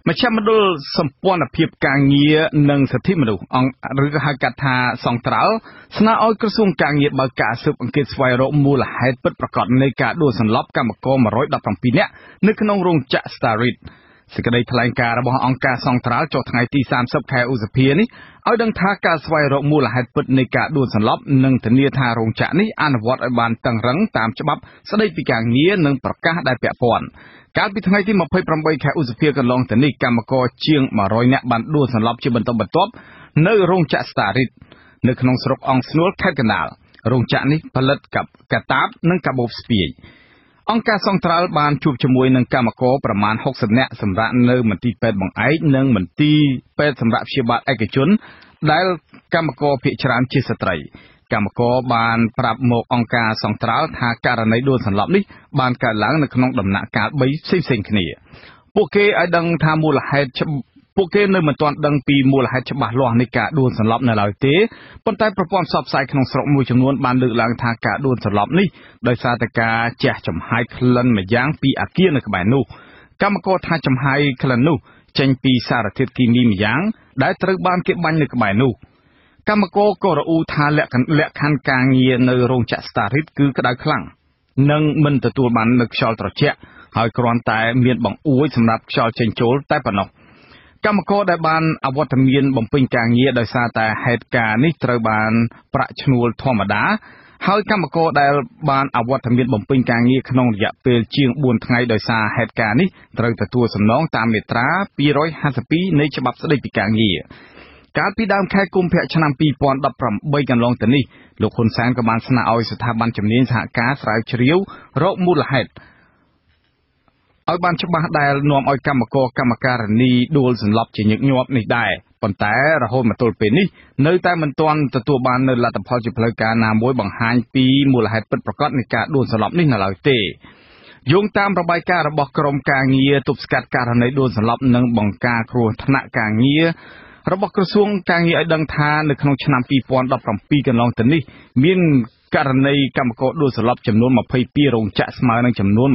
មជ្ឈមណ្ឌលសម្ព័ន្ធភាពការងារនិងសិទ្ធិមនុស្សអង្គឬក៏ហៅកាត់ថាសង្ត្រាល់ស្នើឲ្យក្រសួងការងារបើកការស៊ើបអង្កេតស្វែងរកមូលហេតុពិតប្រាកដនៃការដួលសន្លប់កម្មករ117នាក់នៅក្នុងរោងចក្រ Starit សេចក្តីថ្លែងការណ៍របស់អង្គការសង្ត្រាល់ចុះថ្ងៃទី30ខែឧសភានេះឲ្យដឹងថាការស្វែងរកមូលហេតុពិតនៃការដួលសន្លប់និងធានាថារោងចក្រនេះអនុវត្តឲ្យបានតឹងរ៉ឹងតាមច្បាប់ស្តីពីការងារនិងប្រកាសដែលពាក់ព័ន្ធកាលពីថ្ងៃទី28ខែឧសភាកន្លងទៅនេះកម្មករជាង100នាក់បានដួលសន្លប់ជាបន្តបន្ទាប់នៅរោងចក្រ Starit នៅក្នុងស្រុកអង្គស្នួលខេត្តកណ្ដាលរោងចក្រនេះផលិតកាតាបនិងកាបូបស្ពាយអង្គការសង្ត្រាល់បានជួបជាមួយនឹងកម្មករប្រមាណ60នាក់សម្រាប់នៅមន្ទីរពេទ្យបង្អែកនិងមន្ទីរពេទ្យសម្រាប់ព្យាបាលឯកជនដែលកម្មករភាគច្រើនជាស្ត្រីកម្មករបានប្រាប់មកអង្គការសង្ត្រាល់ថាករណីដួលសន្លប់នេះបានកើតឡើងនៅក្នុងដំណាក់កាល3ផ្សេងៗគ្នាពួកគេឲ្យដឹងថាមូលហេតុពួកគេនៅមិនទាន់ដឹងពីមូលហេតុច្បាស់លាស់នៃការដួលសន្លប់នៅឡើយទេប៉ុន្តែប្រព័ន្ធផ្សព្វផ្សាយក្នុងស្រុកមួយចំនួនបានលើកឡើងថាការដួលសន្លប់នេះដោយសារតែការជះចំហាយក្លិនម្យ៉ាងពីអគារនៅក្បែរនោះកម្មករថាចំហាយក្លិននោះចេញពីសារធាតុគីមីម្យ៉ាងដែលត្រូវបានគេបាញ់នៅក្បែរនោះកម្មករក៏រអ៊ូថាលក្ខខណ្ឌការងារនៅរោងចក្រ Starit គឺក្តៅខ្លាំងនិងមិនទទួលបាននូវខ្យល់ត្រជាក់ហើយគ្រាន់តែមានបង្អួចសម្រាប់ខ្យល់ចេញចូលតែប៉ុណ្ណោះកម្មករដែលបានអវត្តមានបំពេញការងារដោយសារតែហេតុការណ៍នេះត្រូវបានប្រាក់ឈ្នួលធម្មតាហើយកម្មករដែលបានអវត្តមានបំពេញការងារក្នុងរយៈពេលជាង4ថ្ងៃដោយសារហេតុការណ៍នេះត្រូវទទួលសំណងតាមមាត្រា252នៃច្បាប់ស្តីពីការងារកាលពីដើមខែកុម្ភៈឆ្នាំ2018កន្លងទៅនេះលោកហ៊ុនសែនក៏បានស្នើឲ្យស្ថាប័នជំនាញសហការស្រាវជ្រាវរកមូលហេតុឲ្យបានច្បាស់ដែលនាំឲ្យកម្មការិនីដួលសន្លប់ជាញឹកញាប់នេះដែរប៉ុន្តែរហូតមកទល់ពេលនេះនៅតែមិនទាន់ទទួលបាននូវលទ្ធផលជាផ្លូវការណាមួយបង្ហាញពីមូលហេតុពិតប្រាកដនៃការដួលសន្លប់នេះនៅឡើយទេយោងតាមរបាយការណ៍របស់ក្រមការងារទប់ស្កាត់ករណីដួលសន្លប់និងបង្ការគ្រោះថ្នាក់ការងាររបស់ក្រសួងការងារឲ្យដឹងថានៅក្នុងឆ្នាំ2017កន្លងទៅនេះមានករណីកម្មករដួលសន្លប់ចំនួន22រោងចក្រស្មើនឹងចំនួន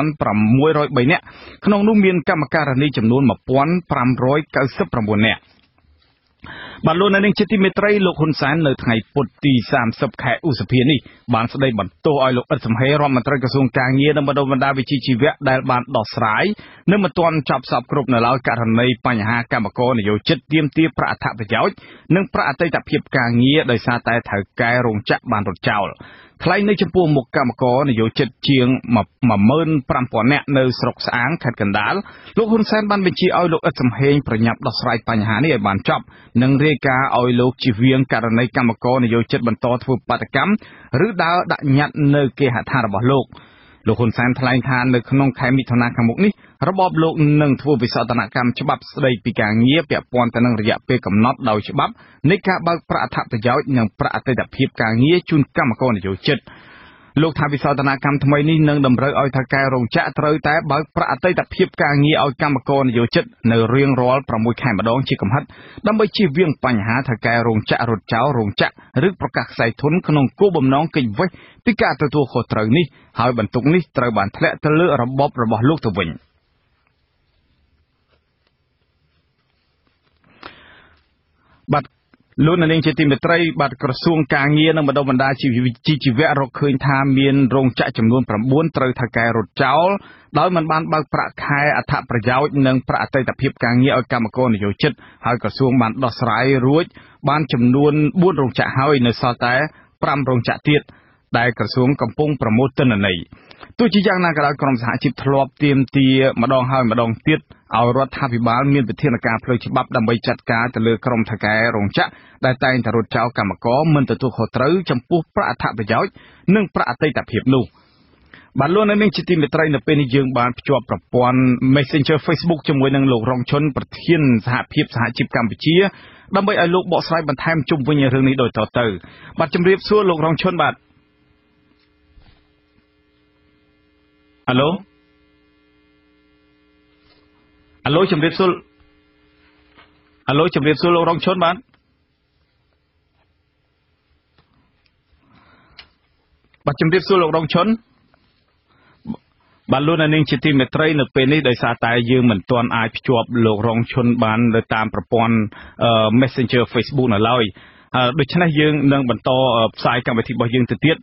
1603នាក់ក្នុងនោះមានកម្មការិនីចំនួន1599នាក់បាទលោកនាងជាទីមេត្រីលោកហ៊ុនសែននៅថ្ងៃពុធទី30ខែឧសភានេះបានស្ដីបន្ទោសឲ្យលោកអ៊ិតសំហេរដ្ឋមន្ត្រីក្រសួងការងារនិងបណ្ដុះបណ្ដាលវិជ្ជាជីវៈដែលបានដោះស្រាយនិងមិនទាន់ចប់សពគ្រប់នៅឡើយករណីបញ្ហាកម្មករនិយោជិតទាមទារប្រាក់អត្ថប្រយោជន៍និងប្រាក់អតីតភាពការងារដោយសារតែថៅកែរោងចក្របានរត់ចោលថ្លែងនៅចំពោះមុខកម្មករនិយោជិតជាង15000នាក់នៅស្រុកស្អាងខេត្តកណ្ដាលលោកហ៊ុនសែនបានបញ្ជាឲ្យលោកអ៊ិតសំហេងប្រញាប់ដោះស្រាយបញ្ហានេះឲ្យបានចប់និងរាយការណ៍ឲ្យលោកជៀសវាងករណីកម្មករនិយោជិតបន្តធ្វើបាតកម្មឬដើរដាក់ញត្តិនៅគេហដ្ឋានរបស់លោកហ៊ុនសែនថ្លែងថានៅក្នុងខែមិថុនាខាងមុខនេះរបបលោកនឹងធ្វើវិសោធនកម្មច្បាប់ស្តីពីការងារពាក់ព័ន្ធទៅនឹងរយៈពេលកំណត់ដោយច្បាប់នៃការបើកប្រាក់អត្ថប្រយោជន៍និងប្រាក់អតីតភាពការងារជូនកម្មករនិយោជិតលោកថាវិសោធនកម្មថ្មីនេះនឹងតម្រូវឲ្យថៅកែរោងចក្រត្រូវតែបើកប្រាក់អតីតភាពការងារឲ្យកម្មករនិយោជិតនៅរៀងរាល់6ខែម្ដងជាកំហិតដើម្បីជៀសវាងបញ្ហាថៅកែរោងចក្ររត់ចោលរោងចក្រឬប្រកាសខ្សែធនក្នុងគោលបំណងគេចវេះពីការទទួលខុសត្រូវនេះហើយបន្ទុកនេះត្រូវបានធ្លាក់ទៅលើរបបរបស់លោកទៅវិញបាទលោកនាងជាទីមេត្រីបាទក្រសួងការងារនិងបណ្ដុះបណ្ដាលជីវៈរកឃើញថាមានរោងចក្រចំនួន9ត្រូវថៅកែរត់ចោលដោយមិនបានបើកប្រាក់ខែអត្ថប្រយោជន៍និងប្រាក់អតីតភាពការងារឲ្យកម្មករនិយោជិតហើយក្រសួងបានដោះស្រាយរួចបានចំនួន4រោងចក្រហើយនៅសល់តែ5រោងចក្រទៀតដែលក្រសួងកំពុងប្រមូលទិន្នន័យទោះជាយ៉ាងណាក៏ដោយក្រមសហជីពធ្លាប់ទាមទារម្ដងហើយម្ដងទៀតឲ្យរដ្ឋាភិបាលមានវិធានការផ្លូវច្បាប់ដើម្បីចាត់ការទៅលើក្រុមថៅកែរោងចក្រដែលតែងតែរត់ចោលកម្មករមិនទទួលខុសត្រូវចំពោះប្រាក់អត្ថប្រយោជន៍និងប្រាក់អតីតភាពនោះបាទលោកនាងជាទីមេត្រីនៅពេលនេះយើងបានភ្ជាប់ប្រព័ន្ធ Messenger Facebook ជាមួយនឹងលោករងឈុនប្រធានសហភាពសហជីពកម្ពុជាដើម្បីឲ្យលោកបកស្រាយបន្ថែមជុំវិញរឿងនេះដូចតទៅបាទជំរាបសួរលោករងឈុនបាទអាឡូជំរាបសួរលោករងឈុនបាទជំរាបសួរលោករងឈុនបាទលោកនាងជាទីមេត្រីនៅពេលនេះដោយសារតែយើងមិនទាន់អាចភ្ជាប់លោករងឈុនបាននៅតាមប្រព័ន្ធ Messenger Facebook នៅឡើយដូច្នេះយើងនឹងបន្តផ្សាយកម្មវិធីរបស់យើងទៅទៀត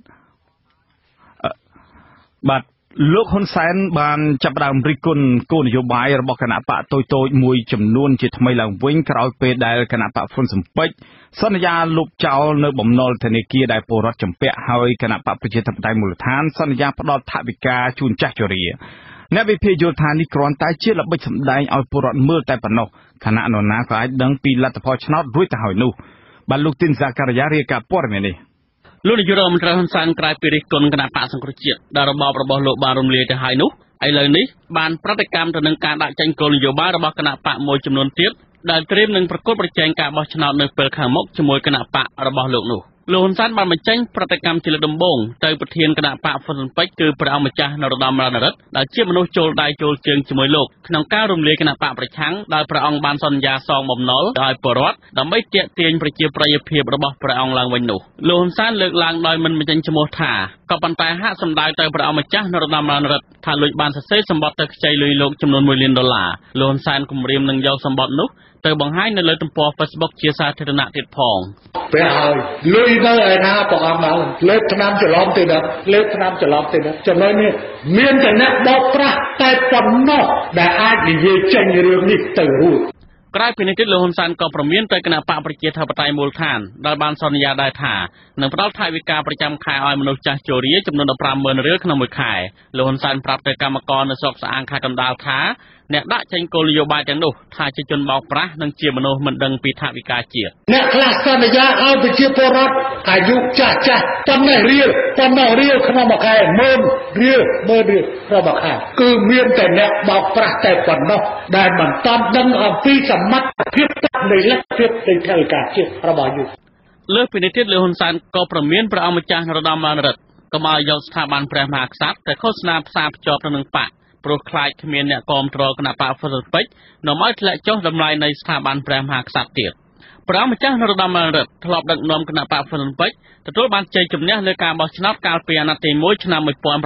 បាទលោកហ៊ុនសែនបានចាប់ផ្ដើមរិះគន់គោលនយោបាយរបស់គណៈបកតូចៗមួយចំនួនជាថ្មីឡើងវិញក្រោយពេលដែលគណៈបកហ៊ុនស៊ិនប៉ិចសន្យាលុបចោលនៅបំណុលធនាគារដែលពលរដ្ឋចម្ពាក់ហើយគណៈបកប្រជាធិបតេយ្យមូលដ្ឋានសន្យាផ្ដល់ថវិកាជូនចាស់ជរាអ្នកវិភាគយល់ថានេះគ្រាន់តែជាល្បិចសម្ដែងឲ្យពលរដ្ឋមើលតែប៉ុណ្ណោះខណៈនរណាក៏អាចដឹងពីលទ្ធផលឆ្នោតរួចទៅហើយនោះបាទលោកទីនសាការីយ៉ារាយការណ៍ព័ត៌មាននេះលោកនាយករដ្ឋមន្ត្រីហ៊ុនសែនក្រោយពីរិះគន់គណៈបកសង្គ្រោះជាតិដែលរបបរបស់លោកបានរំលាយទៅហើយនោះឥឡូវនេះបានប្រតិកម្មទៅនឹងការដាក់ចេញគោលនយោបាយរបស់គណៈបកមួយចំនួនទៀតដែលត្រៀមនឹងប្រកួតប្រជែងការបោះឆ្នោតនៅពេលខាងមុខជាមួយគណៈបករបស់លោកនោះលោកហ៊ុនសែនបានបញ្ចេញប្រតិកម្មជាលើកដំបូងទៅប្រធានគណៈបកហ៊ុនស៊ិនប៉ិចគឺព្រះអង្គម្ចាស់នរោត្តម រណរដ្ឋដែលជាមនុស្សចូលដៃចូលជើងជាមួយលោកក្នុងការរំលាយគណៈបកប្រឆាំងដែលព្រះអង្គបានសន្យាសងបំណុលឲ្យពលរដ្ឋដើម្បីទាក់ទាញប្រជាប្រិយភាពរបស់ព្រះអង្គឡើងវិញនោះលោកហ៊ុនសែនលើកឡើងដោយមិនបញ្ចេញឈ្មោះថាក៏ប៉ុន្តែហាក់សម្ដៅទៅព្រះអង្គម្ចាស់នរោត្តម រណរដ្ឋថាលួចបានសរសេរសម្បត្តិទៅខ្ចីលុយលោកចំនួន$1 លានលោកហ៊ុនសែនគម្រាមនឹងយកសម្បត្តិនោះទៅបង្ហាញនៅលើទំព័រ Facebook ជាសាធារណៈទៀតផងពេលហើយលុយនៅឯណាព្រះអង្គមកលើកឆ្នាំច្រឡំទៅដល់លើកឆ្នាំច្រឡំទៅដល់ចំណុចនេះមានតែអ្នកបោកប្រាស់តែប៉ុណ្ណោះដែលអាចនិយាយចេញរឿងនេះទៅរួចក្រោយពីនេះទៀតលោកហ៊ុនសែនក៏ប្រមានទៅគណៈបកប្រជាធិបតេយ្យមូលដ្ឋានដែលបានសន្យាដែរថានឹងផ្ដល់ថវិកាប្រចាំខែឲ្យមនុស្សចាស់ជរាចំនួន$150,000រៀលក្នុងមួយខែលោកហ៊ុនសែនប្រាប់ទៅកម្មករនៅស្រុកស្អាងខេត្តកណ្ដាលថាអ្នកដាក់ចេញគោលនយោបាយទាំងនោះថាជាជនបោកប្រាស់និងជាមនុស្សមិនដឹងពីថវិកាជាតិអ្នកខ្លះសន្យាឲ្យប្រជាពលរដ្ឋអាយុចាស់ប៉ុណ្ណេះរៀលក្នុងមួយខែ10000រៀលក្នុងមួយខែគឺមានតែអ្នកបោកប្រាស់តែប៉ុណ្ណោះដែលមិនតាន់ដឹងអំពីសមត្ថភាពនៃលទ្ធភាពនៃថវិកាជាតិរបស់យុលើសពីនេះទៀតលោកហ៊ុនសែនក៏ប្រមានព្រះអង្គម្ចាស់នរោត្តម រណរដ្ឋកុំឲ្យយកស្ថាប័នព្រះមហាក្សត្រទៅឃោសនាផ្សារភ្ជាប់ទៅនឹងបកព្រោះខ្លាចគ្មានអ្នកគាំទ្រគណៈបកហ៊ុនស៊ិនប៉ិចនាំឲ្យធ្លាក់ចុះតម្លៃនៃស្ថាប័នព្រះមហាក្សត្រទៀតព្រះអង្គម្ចាស់នរោត្តម រណរដ្ឋធ្លាប់ដឹកនាំគណៈបកហ៊ុនស៊ិនប៉ិចទទួលបានជ័យជំនះលើការបោះឆ្នោតកាលពីអាណត្តិទី1ឆ្នាំ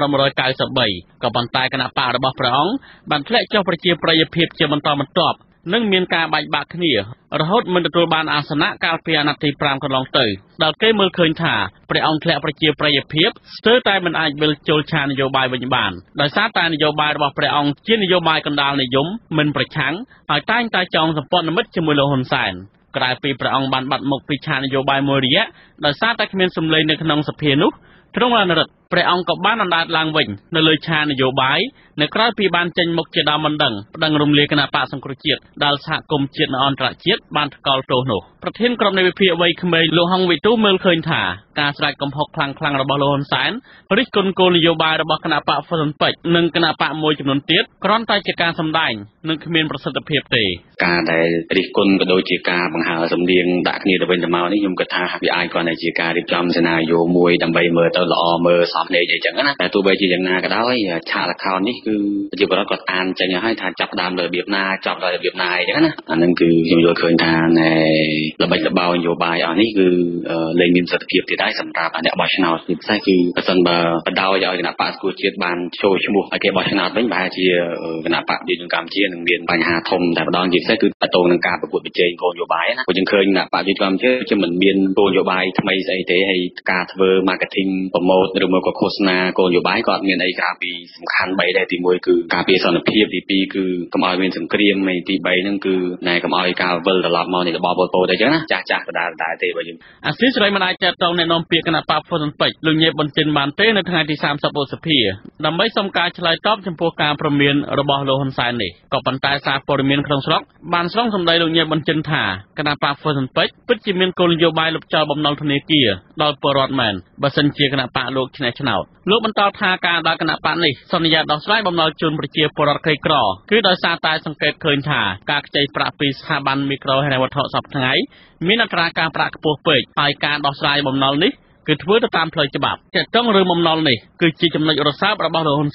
1993ក៏ប៉ុន្តែគណៈបករបស់ព្រះអង្គបានធ្លាក់ចុះប្រជាប្រិយភាពជាបន្តបន្ទាប់និងមានការបែកបាក់គ្នារហូតមិនទទួលបានអាសនៈកាលពីអាណត្តិទី5កន្លងទៅដែលគេមើលឃើញថាព្រះអង្គធ្លាក់ប្រជាប្រិយភាពស្ទើរតែមិនអាចវិលចូលឆាននយោបាយវិញបានដោយសារតែនយោបាយរបស់ព្រះអង្គជានយោបាយកណ្ដាលនិយមមិនប្រឆាំងហើយតែងតែចងសម្ព័ន្ធមិត្តជាមួយលោកហ៊ុនសែនក្រៅពីព្រះអង្គបានបាត់មុខពីឆាននយោបាយមួយរយៈដោយសារតែគ្មានសម្លេងនៅក្នុងសភានោះទ្រង់រណរដ្ឋព្រះអង្គក៏បានអណ្ដាតឡើងវិញនៅលើឆាននយោបាយនៅក្រៅពីបានចេញមុខជាដើមមិនដឹងប្តឹងរំលាយគណៈបកសង្គ្រោះជាតិដែលសហគមន៍ជាតិនិងអន្តរជាតិបានថ្កោលទោសនោះប្រធានក្រុមនៃវិភាគវ័យក្មេងលោកហុងវិទូមើលឃើញថាការស្រែកកំហុសខ្លាំងៗរបស់លោកហ៊ុនសែនរិះគន់គោលនយោបាយរបស់គណៈបកហ៊ុនស៊ិនប៉ិចនិងគណៈបកមួយចំនួនទៀតគ្រាន់តែជាការសម្ដែងនិងគ្មានប្រសិទ្ធភាពទេការដែលរិះគន់ក៏ដូចជាការបង្ហើរសម្លេងដាក់គ្នាទៅវិញទៅមកនេះខ្ញុំគិតថាវាអាចគ្រាន់តែជាការរៀបចំសេណារីយ៉ូមួយដើម្បីមើលទៅល្អមើលសមភ្នែកអីចឹងណាតែទោះបីជាយ៉ាងណាក៏ដោយឆាកល្ខោននេះគឺប្រជាពលរដ្ឋគាត់អានចេញហើយថាចាប់ដើមលើរបៀបណាចប់ដោយរបៀបណាអីចឹងណាអានឹងគឺខ្ញុំយល់ឃើញថាល្បិចល្បោននយោបាយអស់នេះគឺលែងមានប្រសិទ្ធភាពទៀតហើយសម្រាប់អ្នកបោះឆ្នោតពិសេសគឺបើសិនបើបដ ாய் ឲ្យគណៈបកសង្គ្រោះជាតិបានចូលឈ្មោះឲ្យគេបោះឆ្នោតវិញប្រហែលជាគណៈបកប្រជាជនកម្ពុជានឹងមានបញ្ហាធំតែម្ដងជាពិសេសគឺតទៅនឹងការប្រកួតប្រជែងគោលនយោបាយណាព្រោះយើងឃើញគណៈបកប្រជាជនកម្ពុជាជាមិនមានគោលនយោបាយថ្មីស្អីទេហើយការធ្វើ marketing promote ឬមកក៏ឃោសនាគោលនយោបាយក៏អត់មានអីក្រៅពីសំខាន់3ដែរទី1គឺការពារសន្តិភាពទី2គឺកុំឲ្យមានសង្គ្រាមហើយទី3ហ្នឹងគឺណែកុំឲ្យការវិលត្រឡប់មកនៃរបបប៉ុលពតអញ្ចឹងណាចាស់ដដែលទេបើយើងអាស៊ីសេរីមិនអាចចាត់តងแนะនាំពាក្យគណៈបកហ៊ុនស៊ិនប៉ិចលោកញៀបបញ្ចិនបានទេនៅថ្ងៃទី30ឧសភាដើម្បីសុំការឆ្លើយតបចំពោះការព្រមានរបស់លោកហ៊ុនសែននេះក៏ប៉ុន្តែសារព័ត៌មានក្នុងស្រុកបានស្រង់សម្ដីលោកញៀបបញ្ចិនថាគណៈបកហ៊ុនស៊ិនប៉ិចពិតជាមានគោលនយោបាយលុបចោលបំណុលធនាគារដល់ពលរដ្ឋមែនបើសិនជាគណៈបកលោកឆ្នះឆ្នោតលោកបន្តថាការដែលគណៈបកនេះសន្យាដោះស្រាយបំណុលជូនប្រជាពលរដ្ឋក្រីក្រគឺដោយសារតែសង្កេតឃើញថាការខ្ចីប្រាក់ពីស្ថាប័នមីក្រូហិរញ្ញវត្ថុសពថ្ងៃមានអត្រាការប្រាក់ខ្ពស់ពេកហើយការដោះស្រាយបំណុលនេះគឺធ្វើទៅតាមផ្លូវច្បាប់ទាក់ទងរឿងបំណុលនេះគឺជាចំណុចរសើបរបស់លោកហ៊ុនសែន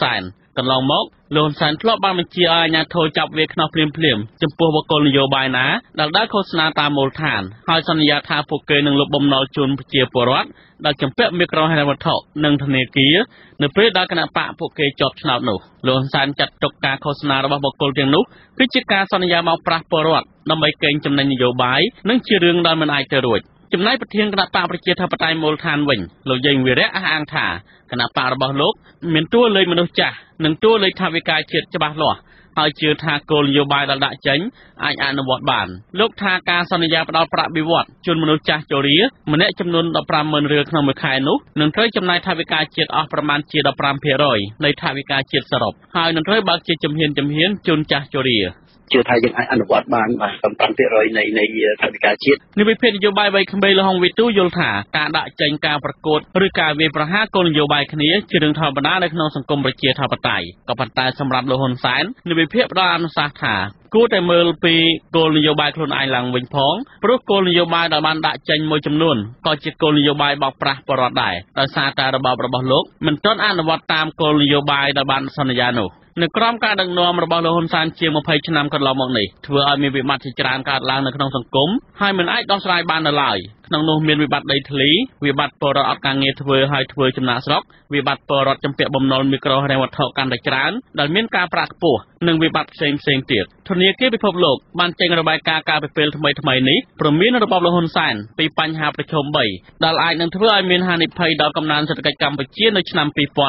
កន្លងមកលោកហ៊ុនសែនធ្លាប់បានបញ្ជាឲ្យអាជ្ញាធរចាប់វាខ្នោះភ្លាមចំពោះបុគ្គលនយោបាយណាដែលដើរឃោសនាតាមមូលដ្ឋានហើយសន្យាថាពួកគេនឹងលុបបំណុលជូនប្រជាពលរដ្ឋដែលជំពាក់មីក្រូហិរញ្ញវត្ថុនិងធនាគារនៅពេលដែលគណៈបកពួកគេជាប់ឆ្នោតនោះលោកហ៊ុនសែនចាត់ទុកការឃោសនារបស់បុគ្គលទាំងនោះគឺជាការសន្យាមកប្រាស់ពលរដ្ឋដើម្បីកេងចំណេញនយោបាយនិងជារឿងដែលមិនអាចទៅរួចចំណែកប្រធានគណៈបកប្រជាធិបតេយ្យមូលដ្ឋានវិញលោកយេងវីរៈអះអាងថាគណៈបករបស់លោកមានតួលេខមនុស្សចាស់និងតួលេខថវិកាជាតិច្បាស់លាស់ហើយជឿថាគោលនយោបាយដែលដាក់ចេញអាចអនុវត្តបានលោកថាការសន្យាផ្ដល់ប្រាក់បៀវត្សជូនមនុស្សចាស់ជរាម្នាក់ចំនួន 15,000 រៀលក្នុងមួយខែនោះនឹងត្រូវចំណាយថវិកាជាតិអស់ប្រមាណជា 15% នៃថវិកាជាតិសរុបហើយនឹងត្រូវបើកជាជំហានជូនចាស់ជរាជឿថាយើងអាចអនុវត្តបានបាទ 15% នៃថវិកាជាតិនិវិភាគនយោបាយវ័យក្មេងលហុងវីទូយល់ថាការដាក់ចេញការប្រកួតឬការវាយប្រហារគោលនយោបាយគ្នាជារឿងធម្មតានៅក្នុងសង្គមប្រជាធិបតេយ្យក៏ប៉ុន្តែសម្រាប់លោកហ៊ុនសែននិវិភាគផ្ដល់អនុសាសន៍ថាគួរតែមើលពីគោលនយោបាយខ្លួនឯងឡើងវិញផងព្រោះគោលនយោបាយដែលបានដាក់ចេញមួយចំនួនក៏ជាគោលនយោបាយបោកប្រាស់ពលរដ្ឋដែរដោយសារតែរបបរបស់លោកមិនទាន់អនុវត្តតាមគោលនយោបាយដែលបានសន្យានោះនៅក្រោមការដឹកនាំរបស់លោកហ៊ុនសែនជាង20ឆ្នាំកន្លងមកនេះធ្វើឲ្យមានវិបត្តិជាច្រើនកើតឡើងនៅក្នុងសង្គមហើយមិនអាចដោះស្រាយបាននៅឡើយក្នុងនោះមានវិបត្តិដីធ្លីវិបត្តិពលរដ្ឋអត់ការងារធ្វើហើយធ្វើចំណាកស្រុកវិបត្តិពលរដ្ឋជំពាក់បំណុលមីក្រូហិរញ្ញវត្ថុកាន់តែច្រើនដែលមានការប្រាក់ខ្ពស់និងវិបត្តិផ្សេងទៀតធនាគារពិភពលោកបានចេញរបាយការណ៍ការពីពេលថ្មីនេះព្រមានរបបលោកហ៊ុនសែនពីបញ្ហាប្រឈម3ដែលអាចនឹងធ្វើឲ្យមានហានិភ័យដល់កំណើនសេដ្ឋកិច្ចកម្ពុជានៅឆ្នាំ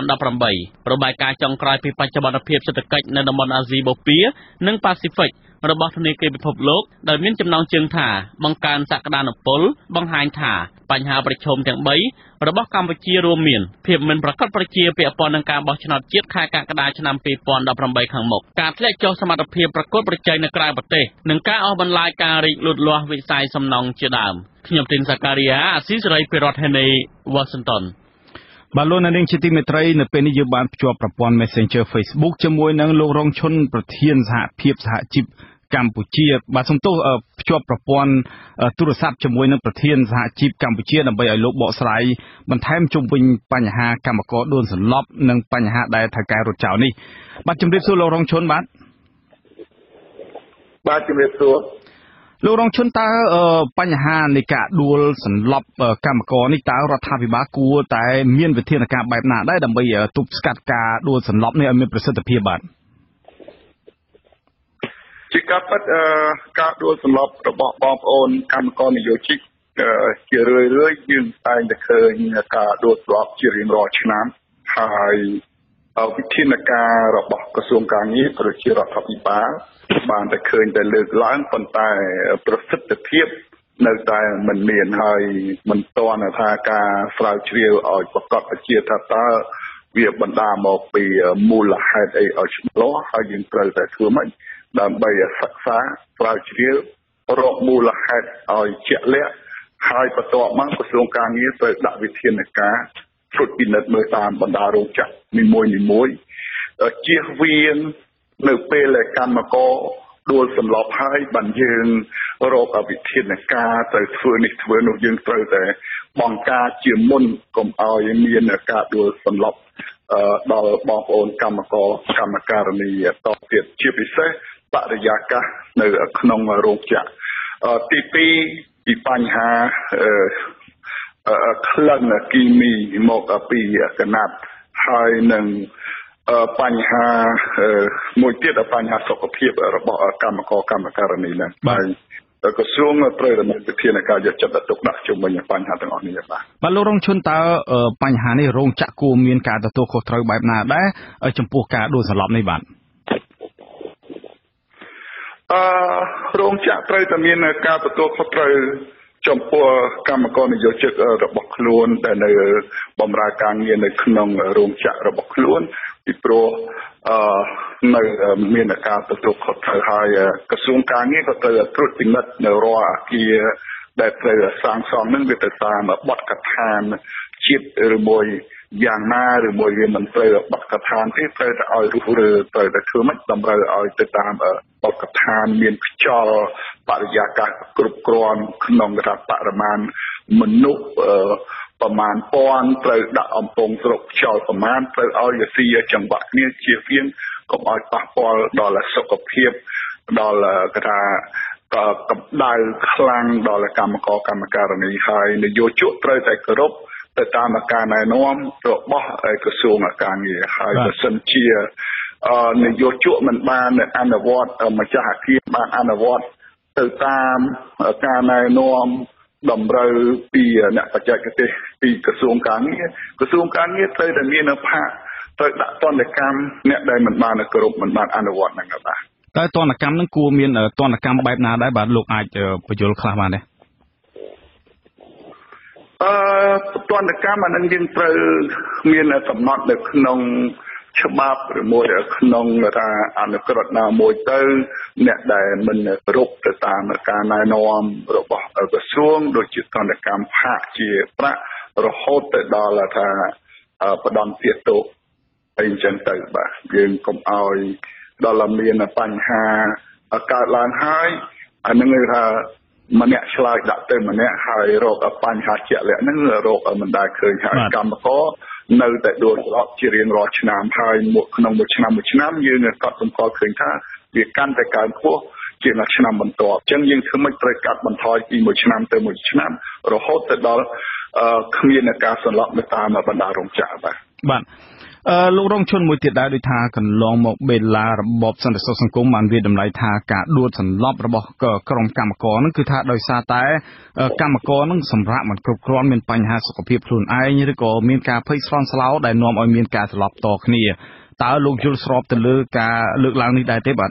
2018របាយការណ៍ចុងក្រោយពីបច្ចុប្បន្នភាពសេដ្ឋកិច្ចនៅតំបន់អាស៊ីបូព៌ានិងប៉ាស៊ីហ្វិករបស់ធនាគារពិភពលោកដែលមានចំណងជើងថាបង្កើនសក្តានុពលបង្ហាញថាបញ្ហាប្រឈមទាំង3របស់កម្ពុជារួមមានភាពមិនប្រកបប្រជាពាក់ព័ន្ធនឹងការបោះឆ្នោតជាតិខែកក្កដាឆ្នាំ2018ខាងមុខការធ្លាក់ចុះសមត្ថភាពប្រកួតប្រជែងនៅក្រៅប្រទេសនិងការអស់បន្លាយការរីកលូតលាស់វិស័យសំណង់ជាដើមខ្ញុំទីនសាការីយ៉ាអាស៊ីសេរីពីរដ្ឋធានី Washington បាទលោកនាងជាទីមេត្រីនៅពេលនេះយើងបានភ្ជាប់ប្រព័ន្ធ Messenger Facebook ជាមួយនឹងលោករងឈុនប្រធានសហភាពសហជីពកម្ពុជាបាទសូមទោសភ្ជាប់ប្រព័ន្ធទូរស័ព្ទជាមួយនឹងប្រធានសហជីពកម្ពុជាដើម្បីឲ្យលោកបកស្រាយបន្ថែមជុំវិញបញ្ហាកម្មករដួលសន្លប់និងបញ្ហាដែលថៅកែរត់ចោលនេះបាទជំរាបសួរលោករងឈុនបាទជំរាបសួរលោករងឈុនតើបញ្ហានៃការដួលសន្លប់កម្មករនេះតើរដ្ឋាភិបាលគួរតែមានវិធានការបែបណាដែរដើម្បីទប់ស្កាត់ការដួលសន្លប់នេះឲ្យមានប្រសិទ្ធភាពបាទជាការពិតការដួលសន្លប់របស់បងប្អូនកម្មករនយោជិកជារឿយយើងតែងតែឃើញការដួលសន្លប់ជារៀងរាល់ឆ្នាំហើយវិធានការរបស់ក្រសួងការងារប្រជារដ្ឋាភិបាលបានតែឃើញតែលើកឡើងប៉ុន្តែប្រសិទ្ធភាពនៅតែមិនមានហើយមិនទាន់ថាការស្រាវជ្រាវឲ្យប្រកបជាថាតើវាបណ្ដាលមកពីមូលហេតុអីឲ្យច្បាស់លាស់ហើយយើងត្រូវតែធ្វើម៉េចដើម្បីសិក្សាស្រាវជ្រាវរកមូលហេតុឲ្យជាក់លាក់ហើយបន្ទាប់មកក្រសួងការងារត្រូវដាក់វិធានការត្រួតពិនិត្យមើលតាមបណ្ដារោងចក្រនីមួយជៀសវាងនៅពេលដែលកម្មករដួលសន្លប់ហើយបានយើងរកវិធានការទៅធ្វើនេះធ្វើនោះយើងត្រូវតែបង្ការជាមុនកុំឲ្យមានការដួលសន្លប់ដល់បងប្អូនកម្មករកម្មការិនីតទៀតជាពិសេសបរិយាកាសនៅក្នុងរោងចក្រទី2ពីបញ្ហាក្លិនគីមីមកពីកណាត់ហើយនឹងបញ្ហាមួយទៀតបញ្ហាសុខភាពរបស់កម្មករកម្មការិនីហ្នឹងបាទក្រសួងត្រូវតែមានវិធានការយកចិត្តទុកដាក់ជុំវិញបញ្ហាទាំងអស់នេះបាទលោករងឈុនតើបញ្ហានេះរោងចក្រគួរមានការទទួលខុសត្រូវបែបណាដែរចំពោះការដួលសន្លប់នេះបាទរោងចក្រត្រូវតែមានការទទួលខុសត្រូវចំពោះកម្មករនយោជិករបស់ខ្លួនដែលនៅបម្រើការងារនៅក្នុងរោងចក្ររបស់ខ្លួនពីព្រោះនៅមានការទទួលខុសត្រូវហើយក្រសួងការងារក៏ត្រូវត្រួតពិនិត្យនៅរាល់អគារដែលត្រូវសាងសង់នឹងវាទៅតាមបទកថាជាតិឬមួយយ៉ាងណាឬមួយវាមិនត្រូវបទកថាទេត្រូវតែឲ្យរុះរើត្រូវតែធ្វើម៉េចតម្រូវឲ្យទៅតាមបទកថាមានខ្យល់បរិយាកាសគ្រប់គ្រាន់ក្នុងបរិមាណមនុស្សប្រមាណពាន់ត្រូវដាក់អំពងស្រុកចោលប្រមាណត្រូវឲ្យវាស៊ីចង្វាក់គ្នាជាៀងកុំឲ្យប៉ះពាល់ដល់សុខភាពដល់គេថាកម្ដៅខ្លាំងដល់កម្មករកម្មការិនីហើយនយោជកត្រូវតែគោរពទៅតាមការណែនាំរបស់ក្រសួងការងារហើយបើសិនជានយោជកមិនបានអនុវត្តម្ចាស់អគារបានអនុវត្តទៅតាមការណែនាំតម្រូវពីអ្នកបច្ចេកទេសពីក្រសួងការងារត្រូវតែមានផាកត្រូវដាក់ទណ្ឌកម្មអ្នកដែលមិនបានគោរពមិនបានអនុវត្តហ្នឹងបាទតែទណ្ឌកម្មហ្នឹងគួរមានទណ្ឌកម្មបែបណាដែរបាទលោកអាចបញ្យល់ខ្លះបានទេទណ្ឌកម្មអានឹងយើងត្រូវមានកំណត់នៅក្នុងច្បាប់ឬមួយក្នុងថាអនុក្រឹត្យណាមួយទៅអ្នកដែលមិនគោរពទៅតាមការណែនាំរបស់ក្រសួងដូចជាទណ្ឌកម្មផាកជាប្រាក់រហូតទៅដល់ថាផ្ដន់ទាទោសអីចឹងទៅបាទយើងកុំឲ្យដល់មានបញ្ហាកើតឡើងហើយអានឹងគឺថាម្នាក់ឆ្លើយដាក់ទៅម្នាក់ហើយរកបញ្ហាជាក់លាក់ហ្នឹងរកមិនដែលឃើញហើយកម្មករនៅតែដួលច្រកជារៀងរាល់ឆ្នាំហើយក្នុងមួយឆ្នាំយើងក៏សម្គាល់ឃើញថាវាកាន់តែកើនខ្ពស់ជាងឆ្នាំបន្ទាប់អញ្ចឹងយើងធ្វើម៉េចត្រូវកាត់បន្ថយពីមួយឆ្នាំទៅមួយឆ្នាំរហូតទៅដល់គ្មានការសន្លប់នៅតាមបណ្ដារោងចក្របាទលោករងជនមួយទៀតដែរដូចថាកន្លងមកបេឡារបបសន្តិសុខសង្គមបានវាតម្លៃថាការដួលសន្លប់របស់ក្រុមកម្មករហ្នឹងគឺថាដោយសារតែកម្មករហ្នឹងសម្រាប់មិនគ្រប់គ្រាន់មានបញ្ហាសុខភាពខ្លួនឯងឬក៏មានការភ័យស្លន់ស្លោដែលនាំឲ្យមានការសន្លប់តគ្នាតើលោកយល់ស្របទៅលើការលើកឡើងនេះដែរទេបាទ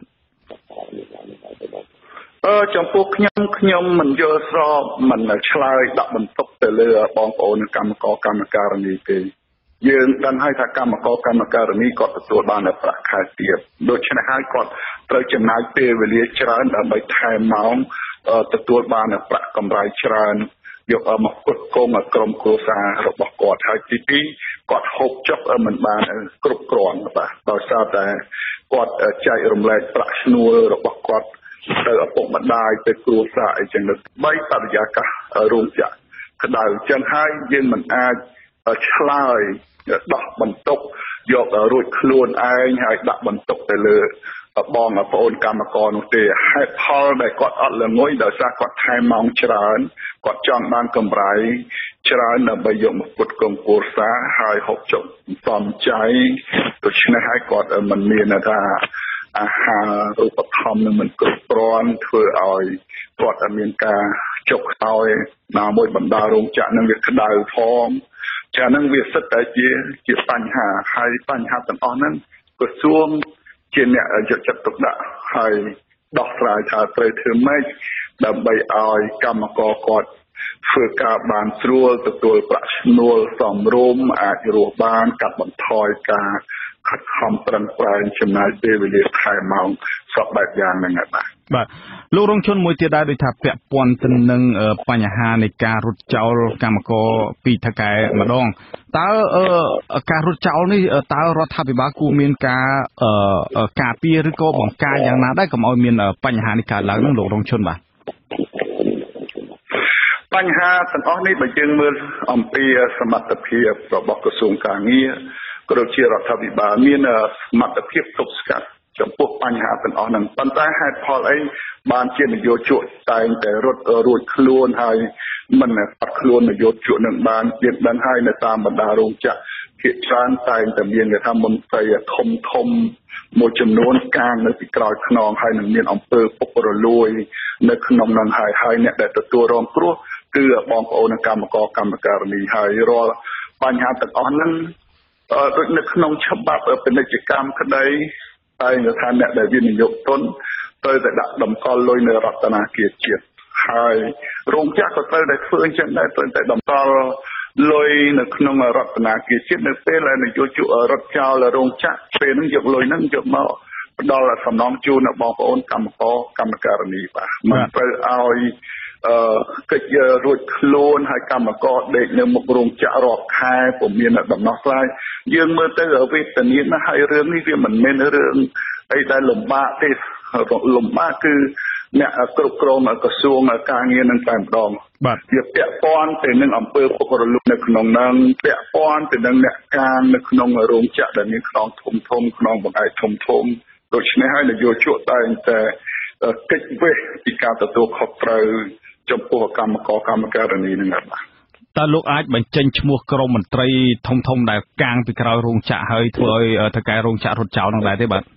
ចំពោះខ្ញុំមិនយល់ស្របមិនឆ្លើយដាក់បន្ទុកទៅលើបងប្អូនកម្មករកម្មការិនីទេយើងដឹងហើយថាកម្មករកម្មការិនីគាត់ទទួលបានប្រាក់ខែទាបដូច្នេះហើយគាត់ត្រូវចំណាយពេលវេលាច្រើនដើម្បីថែមម៉ោងទទួលបានប្រាក់កម្រៃច្រើនយកមកផ្គត់ផ្គង់ក្រុមគ្រួសាររបស់គាត់ហើយទីពីរគាត់ហូបចុកមិនបានគ្រប់គ្រាន់បាទដោយសារតែគាត់ចែករំលែកប្រាក់ឈ្នួលរបស់គាត់ទៅឪពុកម្ដាយទៅគ្រួសារអីចឹងទៅបីបរិយាកាសរោងចក្រក្តៅចឹងហើយយើងមិនអាចឆ្លើយដោះបន្ទុកយករួចខ្លួនឯងហើយដាក់បន្ទុកទៅលើបងប្អូនកម្មករនោះទេហេតុផលដែលគាត់អត់ល្ងុយដោយសារគាត់ថែមម៉ោងច្រើនគាត់ចង់បានកម្រៃច្រើនដើម្បីយកមកផ្គត់ផ្គង់គ្រួសារហើយហូបចុកសំចៃដូច្នេះហើយគាត់មិនមានថាអាហាររូបត្ថម្ភនឹងមិនគ្រប់គ្រាន់ធ្វើឲ្យគាត់មានការចុកខ្សោយណាមួយបណ្ដារោងចក្រនឹងវាក្តៅផងចាហ្នឹងវាសិតតែជាបញ្ហាហើយបញ្ហាទាំងអស់ហ្នឹងក្រសួងជាអ្នកយកចិត្តទុកដាក់ហើយដោះស្រាយថាត្រូវធ្វើម៉េចដើម្បីឲ្យកម្មករគាត់ធ្វើការបានស្រួលទទួលប្រាក់ឈ្នួលសមរម្យអាចរស់បានកាត់បន្ថយការខិតខំប្រឹងប្រែងចំណាយពេលវេលាខែម៉ោងសពបែបយ៉ាងហ្នឹងហើយបាទលោករងជនមួយទៀតដែរដូចថាពាក់ព័ន្ធទៅនឹងបញ្ហានៃការរត់ចោលកម្មករពីថកែម្ដងតើការរត់ចោលនេះតើរដ្ឋាភិបាលគួរមានការការពារឬក៏បង្ការយ៉ាងណាដែរកុំឲ្យមានបញ្ហានេះកើតឡើងនឹងលោករងជនបាទបញ្ហាទាំងអស់នេះបើយើងមើលអំពីសមត្ថភាពរបស់ក្រសួងការងារក៏ដូចជារដ្ឋាភិបាលមានសមត្ថភាពទប់ស្កាត់ចំពោះបញ្ហាទាំងអស់ហ្នឹងប៉ុន្តែហេតុផលអីបានជានយោជកតែងតែរត់រួចខ្លួនហើយមិនបាត់ខ្លួននយោជកនឹងបានយើងដឹងហើយនៅតាមបណ្ដារោងចក្រភាគច្រើនតែងតែមានគេថាមន្ត្រីធំមួយចំនួនកាងនៅពីក្រោយខ្នងហើយនឹងមានអំពើពុករលួយនៅក្នុងនឹងហើយអ្នកដែលទទួលរងគ្រោះគឺបងប្អូនកម្មករកម្មការិនីហើយរាល់បញ្ហាទាំងអស់ហ្នឹងដូចនៅក្នុងច្បាប់ពាណិជ្ជកម្មក្តីតែថាអ្នកដែលវិនិយោគទុនត្រូវតែដាក់តម្កល់លុយនៅរដ្ឋាភិបាលជាតិហើយរោងចក្រក៏ត្រូវតែធ្វើអញ្ចឹងដែរត្រូវតែតម្កល់លុយនៅក្នុងរដ្ឋាភិបាលជាតិនៅពេលដែលនយោជករត់ចោលរោងចក្រពេលហ្នឹងយកលុយហ្នឹងយកមកផ្ដល់សំណងជូនដល់បងប្អូនកម្មករកម្មការិនីបាទមិនត្រូវឲ្យកិច្ចរួចខ្លួនហើយកម្មករដេកនៅមុខរោងចក្ររាប់ខែពុំមានដំណោះស្រាយយើងមើលទៅវេទនាណាហើយរឿងនេះវាមិនមែនរឿងអីដែលលំបាកទេលំបាកគឺអ្នកគ្រប់គ្រងក្រសួងការងារនឹងតែម្ដងវាពាក់ព័ន្ធទៅនឹងអំពើពុករលួយនៅក្នុងនឹងពាក់ព័ន្ធទៅនឹងអ្នកការនៅក្នុងរោងចក្រដែលមានខ្នងធំក្នុងបង្អែកធំដូច្នេះហើយនយោជកតែងតែកិច្ចវេះពីការទទួលខុសត្រូវចំពោះកម្មការនីនឹងបាទតើលោកអាចបញ្ចេញឈ្មោះក្រុមមន្ត្រីធំដែលកាងពីក្រោយរោងចក្រហើយធ្វើឲ្យថៅកែរោងចក្ររត់ចោលនឹងដែរទេបាទ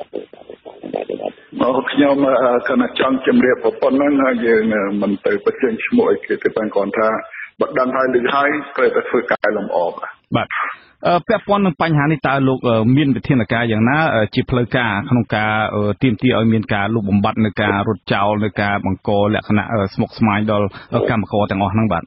ខ្ញុំគណៈចង់ជំរាបប៉ុណ្ណឹងហើយយើងមិនទៅបញ្ចេញឈ្មោះអីគេទេપણគាត់ថាបើដឹងហើយឮហើយត្រូវតែធ្វើការលំអបាទពាក់ព័ន្ធនឹងបញ្ហានេះតើលោកមានវិធានការយ៉ាងណាជាផ្លូវការក្នុងការទាមទារឲ្យមានការលុបបំបាត់នៅការរត់ចោលនៅការបង្កលក្ខណៈស្មុគស្មាញដល់កម្មករទាំងអស់ហ្នឹងបាទ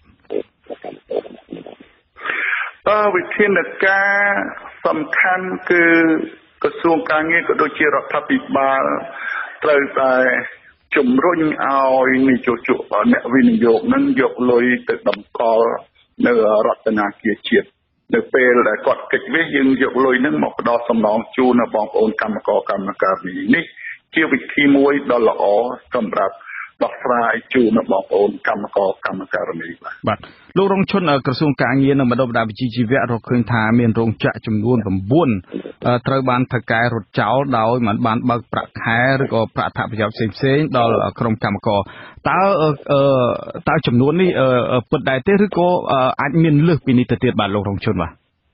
វិធានការសំខាន់គឺក្រសួងការងារក៏ដូចជារដ្ឋាភិបាលត្រូវតែជំរុញឲ្យនិយោជកអ្នកវិនិយោគនឹងយកលុយទៅតម្កល់នៅរដ្ឋាភិបាលជាតិនៅពេលដែលគាត់កិច្ចវេះយើងយកលុយនឹងមកផ្ដល់សំណងជូនដល់បងប្អូនកម្មការនេះជាវិធីមួយដ៏ល្អសម្រាប់ដោះស្រាយជូនដល់បងប្អូនកម្មការនេះបាទលោករងឈុនក្រសួងការងារនិងបណ្ដុះបណ្ដាលវិជ្ជាជីវៈរកឃើញថាមានរោងចក្រចំនួន9ត្រូវបានថៅកែរត់ចោលដោយមិនបានបើកប្រាក់ខែឬក៏ប្រាក់អត្ថប្រយោជន៍ផ្សេងដល់ក្រុមកម្មករតើចំនួននេះពិតដែរទេឬក៏អាចមានលើសពីនេះទៅទៀតបាទលោករងឈុនបាទ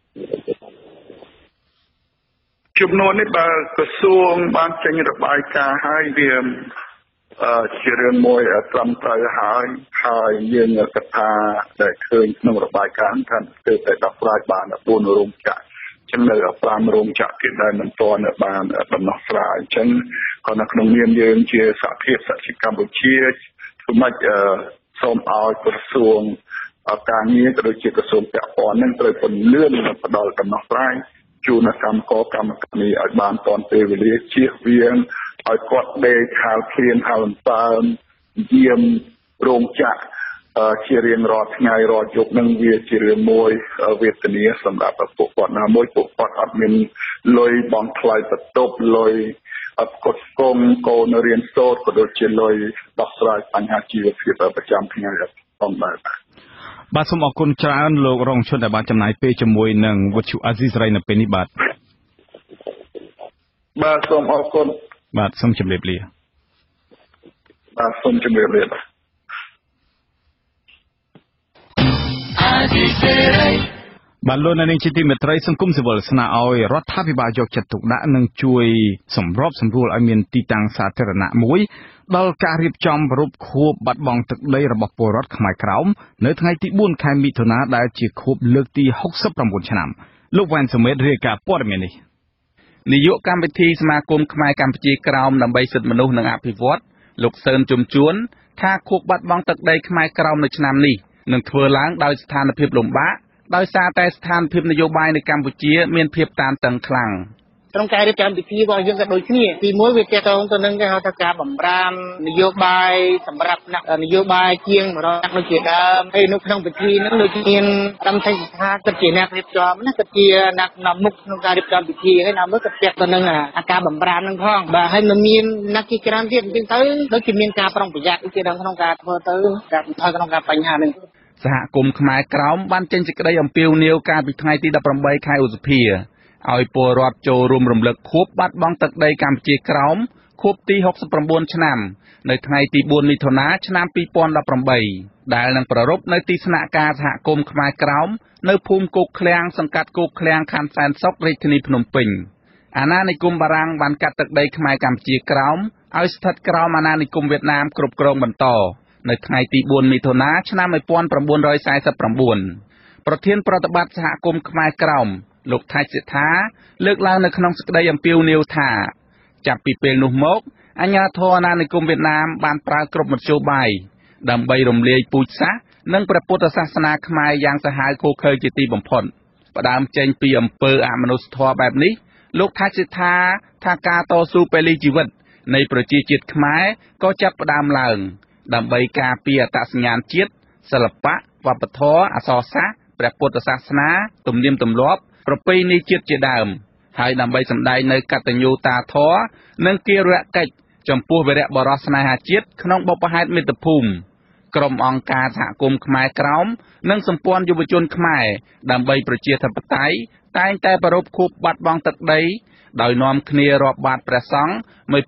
ចំនួននេះបើក្រសួងបានចេញរបាយការណ៍ឲ្យវាជារឿងមួយត្រឹមត្រូវហើយយើងគិតថាដែលឃើញក្នុងរបាយការណ៍ថាគឺតែដោះស្រាយបាន4រោងចក្រចឹងនៅ5រោងចក្រទៀតដែលមិនទាន់បានដំណោះស្រាយអញ្ចឹងក៏នៅក្នុងនាមយើងជាសហភាពសហជីពកម្ពុជាធ្វើម៉េចសូមឲ្យក្រសួងការងារក៏ដូចជាក្រសួងពាក់ព័ន្ធនឹងត្រូវពន្លឿនផ្ដល់ដំណោះស្រាយជូនកម្មករនេះឲ្យបានទាន់ពេលវេលាជៀសវាងឲ្យគាត់ដេកខាលឃ្លៀងខាលតើមយាមរោងចក្រជារៀងរាល់ថ្ងៃរាល់យប់នឹងវាជារឿងមួយវេទនាសម្រាប់ពួកគាត់ណាមួយពួកគាត់អត់មានលុយបង់ថ្លៃបន្ទប់លុយអត់កត់គង់កូនរៀនសូត្រក៏ដូចជាលុយដោះស្រាយបញ្ហាជីវភាពប្រចាំថ្ងៃផងដែរបាទសូមអរគុណច្រើនលោករងឈុនដែលបានចំណាយពេលជាមួយនឹងវិទ្យុអាស៊ីសេរីនៅពេលនេះបាទសូមអរគុណបាទសូមជម្រាបលាសូមជម្រាបលាបាទលោកនាងជាទីមេត្រីសង្គមស៊ីវិលស្នើឲ្យរដ្ឋាភិបាលយកចិត្តទុកដាក់និងជួយសម្របសម្រួលឲ្យមានទីតាំងសាធារណៈមួយដល់ការរៀបចំប្រពៃខួបបាត់បង់ទឹកដីរបស់ពលរដ្ឋខ្មែរក្រោមនៅថ្ងៃទី4ខែមិថុនាដែលជាខួបលើកទី69ឆ្នាំលោកវ៉ាន់សមេតរាយការណ៍ព័ត៌មាននេះនាយកកម្មវិធីសមាគមខ្មែរកម្ពុជាក្រោមដើម្បីសិទ្ធិមនុស្សនិងអភិវឌ្ឍលោកសឿនជំជួនថាខួបបាត់បង់ទឹកដីខ្មែរក្រោមនៅឆ្នាំនេះនឹងធ្វើឡើងដោយស្ថានភាពលំបាកដោយសារតែស្ថានភាពនយោបាយនៅកម្ពុជាមានភាពតានតឹងខ្លាំងក្នុងការរៀបចំពិធីរបស់យើងក៏ដូចគ្នាទីមួយវាទាក់ទងទៅនឹងគេហៅថាការបំរាមនយោបាយសម្រាប់អ្នកនយោបាយជាង100ដូចជាដើមហើយនៅក្នុងពិធីហ្នឹងដូចមានកម្មថៃស្ថាគិតជាអ្នករៀបចំណាគិតជាអ្នកនាំមុខក្នុងការរៀបចំពិធីហើយណាមើលក៏ទាក់ទៅនឹងការបំរាមហ្នឹងផងបាទហើយមិនមានអ្នកជាច្រើនទៀតអញ្ចឹងទៅដូចជាមានការប្រុងប្រយ័ត្នជាដើមក្នុងការធ្វើទៅការបន្ថយក្នុងការបញ្ហានេះសហគមន៍ខ្មែរក្រោមបានចេញសេចក្តីអំពាវនាវកាលពីថ្ងៃទី18ខែឧសភាឲ្យពលរដ្ឋចូលរួមរំលឹកខួបបាត់បង់ទឹកដីកម្ពុជាក្រោមខួបទី69ឆ្នាំនៅថ្ងៃទី4មិថុនាឆ្នាំ2018ដែលនឹងប្រារព្ធនៅទីស្នាក់ការសហគមន៍ខ្មែរក្រោមនៅភូមិគោកឃ្លាំងសង្កាត់គោកឃ្លាំងខណ្ឌសែនសុខរាជធានីភ្នំពេញអាណានិគមបារាំងបានកាត់ទឹកដីខ្មែរកម្ពុជាក្រោមឲ្យស្ថិតក្រោមអាណានិគមវៀតណាមគ្រប់គ្រងបន្តនៅថ្ងៃទី4មិថុនាឆ្នាំ1949ប្រធានប្រតិបត្តិសហគមន៍ខ្មែរក្រោមលោកថៃសិដ្ឋាលើកឡើងនៅក្នុងសេចក្តីអំពាវនាវថាចាប់ពីពេលនោះមកអាជ្ញាធរអាណានិគមវៀតណាមបានប្រើគ្រប់មធ្យោបាយដើម្បីរំលាយពូជសាសន៍និងព្រះពុទ្ធសាសនាខ្មែរយ៉ាងសាហាវឃោរឃៅជាទីបំផុតផ្ដើមចេញពីអំពើអមនុស្សធម៌បែបនេះលោកថៃសិដ្ឋាថាការតស៊ូពលីជីវិតនៃប្រជាជាតិខ្មែរក៏ចាប់ផ្ដើមឡើងដើម្បីការពារអត្តសញ្ញាណជាតិសិល្បៈវប្បធម៌អក្សរសាស្ត្រព្រះពុទ្ធសាសនាទំនៀមទម្លាប់ប្រពៃណីជាតិជាដើមហើយដើម្បីសម្ដែងនៅកតញ្ញូតាធម៌និងគារវកិច្ចចំពោះវីរៈបរិស្នេហាជាតិក្នុងបុព្វហេតុមាតុភូមិក្រុមអង្គការសហគមន៍ខ្មែរក្រោមនិងសម្ព័ន្ធយុវជនខ្មែរដើម្បីប្រជាធិបតេយ្យតែងតែប្រារព្ធខួបបាត់បង់ទឹកដីដោយនាំគ្នារាប់បាតព្រះសង្ឃ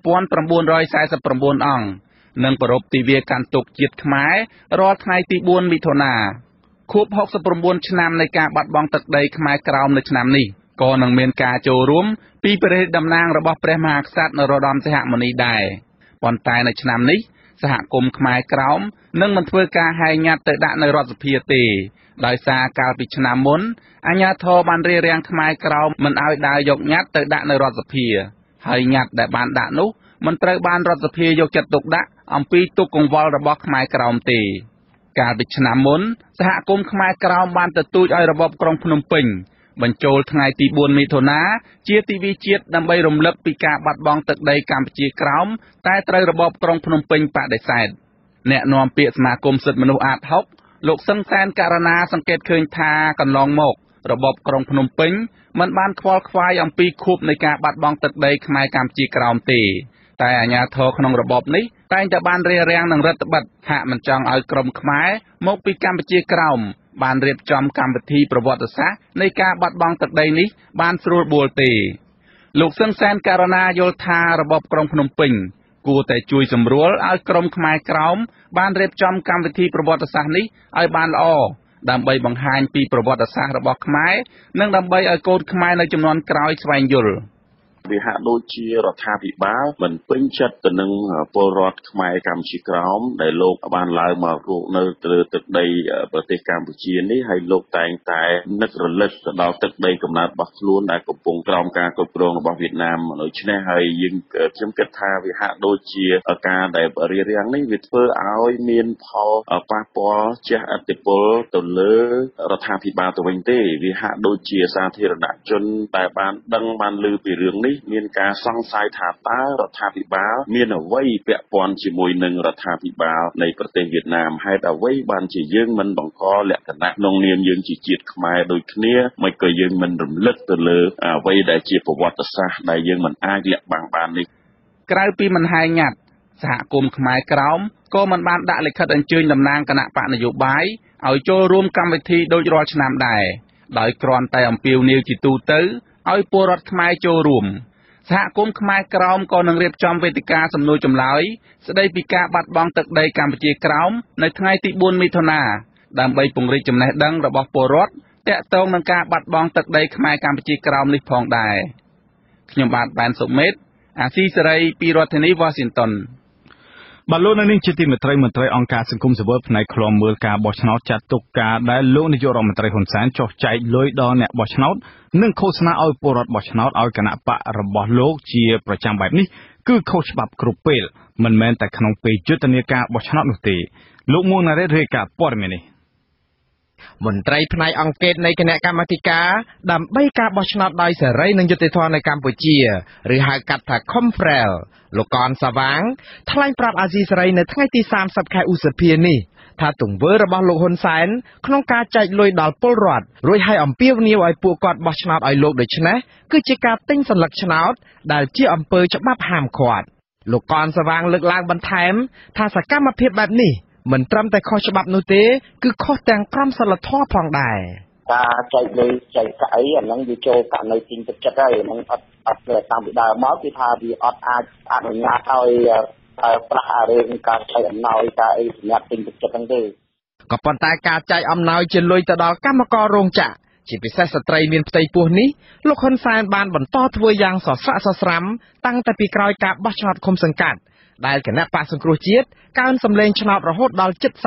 1949 អង្គនិងប្រារព្ធទិវាកាន់ទុក្ខជាតិខ្មែររាល់ថ្ងៃទី4មិថុនាខួប69ឆ្នាំនៃការបាត់បង់ទឹកដីខ្មែរក្រោមនៅឆ្នាំនេះក៏នឹងមានការចូលរួមពីព្រះរាជតំណាងរបស់ព្រះមហាក្សត្រនរោត្តមសីហមុនីដែរប៉ុន្តែនៅឆ្នាំនេះសហគមន៍ខ្មែរក្រោមនឹងមិនធ្វើការហែងញ៉ាត់ទៅដាក់នៅរដ្ឋសភាទេដោយសារកាលពីឆ្នាំមុនអាជ្ញាធរបានរារាំងខ្មែរក្រោមមិនឲ្យដើរយកញ៉ាត់ទៅដាក់នៅរដ្ឋសភាហើយញ៉ាត់ដែលបានដាក់នោះមិនត្រូវបានរដ្ឋសភាយកចិត្តទុកដាក់អំពីទុកកង្វល់របស់ខ្មែរក្រោមទេកាលពីឆ្នាំមុនសហគមន៍ខ្មែរក្រោមបានទទូចឲ្យរបបក្រុងភ្នំពេញបញ្ចូលថ្ងៃទី4មិថុនាជាទិវាជាតិដើម្បីរំលឹកពីការបាត់បង់ទឹកដីកម្ពុជាក្រោមតែត្រូវរបបក្រុងភ្នំពេញបដិសេធអ្នកនាំពាក្យសមាគមសិទ្ធិមនុស្សអាត6លោកសឹងសានករណាសង្កេតឃើញថាកន្លងមករបបក្រុងភ្នំពេញមិនបានខ្វល់ខ្វាយអំពីខួបនៃការបាត់បង់ទឹកដីខ្មែរកម្ពុជាក្រោមទេតែអាជ្ញាធរក្នុងរបបនេះតែងតែបានរារាំងនឹងរដ្ឋបិទហាក់មិនចង់ឲ្យក្រុមខ្មែរមកពីកម្ពុជាក្រោមបានរៀបចំកម្មវិធីប្រវត្តិសាស្ត្រនៃការបាត់បង់ទឹកដីនេះបានស្រួលបួលទេលោកសឹងសានករណាយល់ថារបបក្រុងភ្នំពេញគួរតែជួយសម្រួលឲ្យក្រុមខ្មែរក្រោមបានរៀបចំកម្មវិធីប្រវត្តិសាស្ត្រនេះឲ្យបានល្អដើម្បីបង្ហាញពីប្រវត្តិសាស្ត្ររបស់ខ្មែរនិងដើម្បីឲ្យកូនខ្មែរនៅជំនាន់ក្រោយស្វែងយល់វាហាក់ដូចជារដ្ឋាភិបាលមិនពេញចិត្តទៅនឹងពលរដ្ឋខ្មែរកម្ពុជាក្រោមដែលលោកបានឡើងមករស់នៅលើទឹកដីប្រទេសកម្ពុជានេះហើយលោកតែងតែនឹករលឹកទៅដល់ទឹកដីកំណើតរបស់ខ្លួនដែលកំពុងក្រោមការគ្រប់គ្រងរបស់វៀតណាមដូច្នេះហើយខ្ញុំគិតថាវាហាក់ដូចជាការដែលរារាំងនេះវាធ្វើឲ្យមានផលប៉ះពាល់ជះឥទ្ធិពលទៅលើរដ្ឋាភិបាលទៅវិញទេវាហាក់ដូចជាសាធារណជនដែលបានដឹងបានឮពីរឿងនេះមានការសង្ស័យថាតើរដ្ឋាភិបាលមានអ្វីពាក់ព័ន្ធជាមួយនឹងរដ្ឋាភិបាលនៃប្រទេសវៀតណាមហេតុអ្វីបានជាយើងមិនបង្កលក្ខណៈក្នុងនាមយើងជាជាតិខ្មែរដូចគ្នាមិនក៏យើងមិនរំលឹកទៅលើអ្វីដែលជាប្រវត្តិសាស្ត្រដែលយើងមិនអាចលាក់បាំងបាននេះក្រៅពីមិនហែងញ៉ាត់សហគមន៍ខ្មែរក្រោមក៏មិនបានដាក់លិខិតអញ្ជើញតំណាងគណៈបកនយោបាយឲ្យចូលរួមកម្មវិធីដូចរាល់ឆ្នាំដែរដោយគ្រាន់តែអំពាវនាវជាទូទៅឲ្យពលរដ្ឋខ្មែរចូលរួមសហគមន៍ខ្មែរក្រោមក៏នឹងរៀបចំវេទិកាសំណួរចម្លើយស្ដីពីការបាត់បង់ទឹកដីកម្ពុជាក្រោមនៅថ្ងៃទី4មិថុនាដើម្បីពង្រីកចំណេះដឹងរបស់ពលរដ្ឋទាក់ទងនឹងការបាត់បង់ទឹកដីខ្មែរកម្ពុជាក្រោមនេះផងដែរខ្ញុំបាទបានសុមេតអាស៊ីសេរីពីរដ្ឋធានី Washington បាទលោកនាងជាទីមេត្រីមន្ត្រីអង្គការសង្គមស៊ីវិលផ្នែកឃ្លាំមើលការបោះឆ្នោតចាត់ទុកការដែលលោកនាយករដ្ឋមន្ត្រីហ៊ុនសែនចុះចែកលុយដល់អ្នកបោះឆ្នោតនិងឃោសនាឲ្យពលរដ្ឋបោះឆ្នោតឲ្យគណៈបករបស់លោកជាប្រចាំបែបនេះគឺខុសច្បាប់គ្រប់ពេលមិនមែនតែក្នុងពេលយុទ្ធនាការបោះឆ្នោតនោះទេលោកមួងណារ៉េតរាយការណ៍ព័ត៌មាននេះមន្ត្រីផ្នែកអង្គការនៃគណៈកម្មាធិការដើម្បីការបោះឆ្នោតដោយសេរីនិងយុត្តិធម៌នៅកម្ពុជាឬហៅកាត់ថា Confrel លោកកនសាវាងថ្លែងប្រាប់អាស៊ីសេរីនៅថ្ងៃទី30ខែឧសភានេះថាទង្វើរបស់លោកហ៊ុនសែនក្នុងការចែកលុយដល់ពលរដ្ឋរួចឲ្យអំពាវនាវឲ្យពួកគាត់បោះឆ្នោតឲ្យលោកដូច្នេះគឺជាការទិញសន្លឹកឆ្នោតដែលជាអំពើច្បាប់ហាមឃាត់លោកកនសាវាងលើកឡើងបន្ថែមថាសកម្មភាពបែបនេះមិនត្រឹមតែខុសច្បាប់នោះទេគឺខុសទាំងក្រមសីលធម៌ផងដែរការចែកលុយចែកកាក់អីអាហ្នឹងវាចូលករណីទិញទឹកចិត្តហើយហ្នឹងអត់តាមពីដើមមកគឺថាវាអត់អាចអនុញ្ញាតឲ្យប្រាក់រឿងការចែកអំណោយការអីសម្រាប់ទិញទឹកចិត្តហ្នឹងទេក៏ប៉ុន្តែការចែកអំណោយជាលុយទៅដល់កម្មកររោងចក្រជាពិសេសស្ត្រីមានផ្ទៃពោះនេះលោកហ៊ុនសែនបានបន្តធ្វើយ៉ាងសស្រាក់សស្រាំតាំងតែពីក្រោយការបោះឆ្នោតឃុំសង្កាត់ដែលគណៈបកសង្គ្រោះជាតិកើនសម្លេងឆ្នោតរហូតដល់ជិត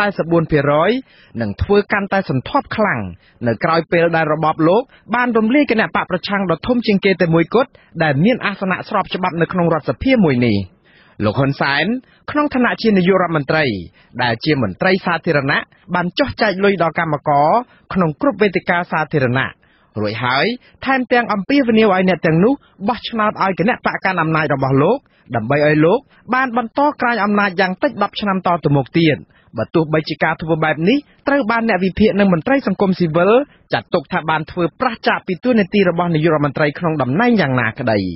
44% និងធ្វើកាន់តែសន្ធាប់ខ្លាំងនៅក្រោយពេលដែលរបបលោកបានរំលាយគណៈបកប្រឆាំងដ៏ធំជាងគេតែមួយគត់ដែលមានអាសនៈស្របច្បាប់នៅក្នុងរដ្ឋសភាមួយនេះលោកហ៊ុនសែនក្នុងឋានៈជានាយករដ្ឋមន្ត្រីដែលជាមន្ត្រីសាធារណៈបានចុះចែកលុយដល់កម្មករក្នុងគ្រប់វេទិកាសាធារណៈរួចហើយថែមទាំងអំពាវនាវឲ្យអ្នកទាំងនោះបោះឆ្នោតឲ្យគណៈបកកាន់អំណាចរបស់លោកដើម្បីឲ្យលោកបានបន្តក្រាញអំណាចយ៉ាងតិច10ឆ្នាំតទៅមុខទៀតបើទោះបីជាការធ្វើបែបនេះត្រូវបានអ្នកវិភាគនិងមន្ត្រីសង្គមស៊ីវិលចាត់ទុកថាបានធ្វើប្រឆាចពីតួនាទីរបស់នាយករដ្ឋមន្ត្រីក្នុងតំណែងយ៉ាងណាក្តី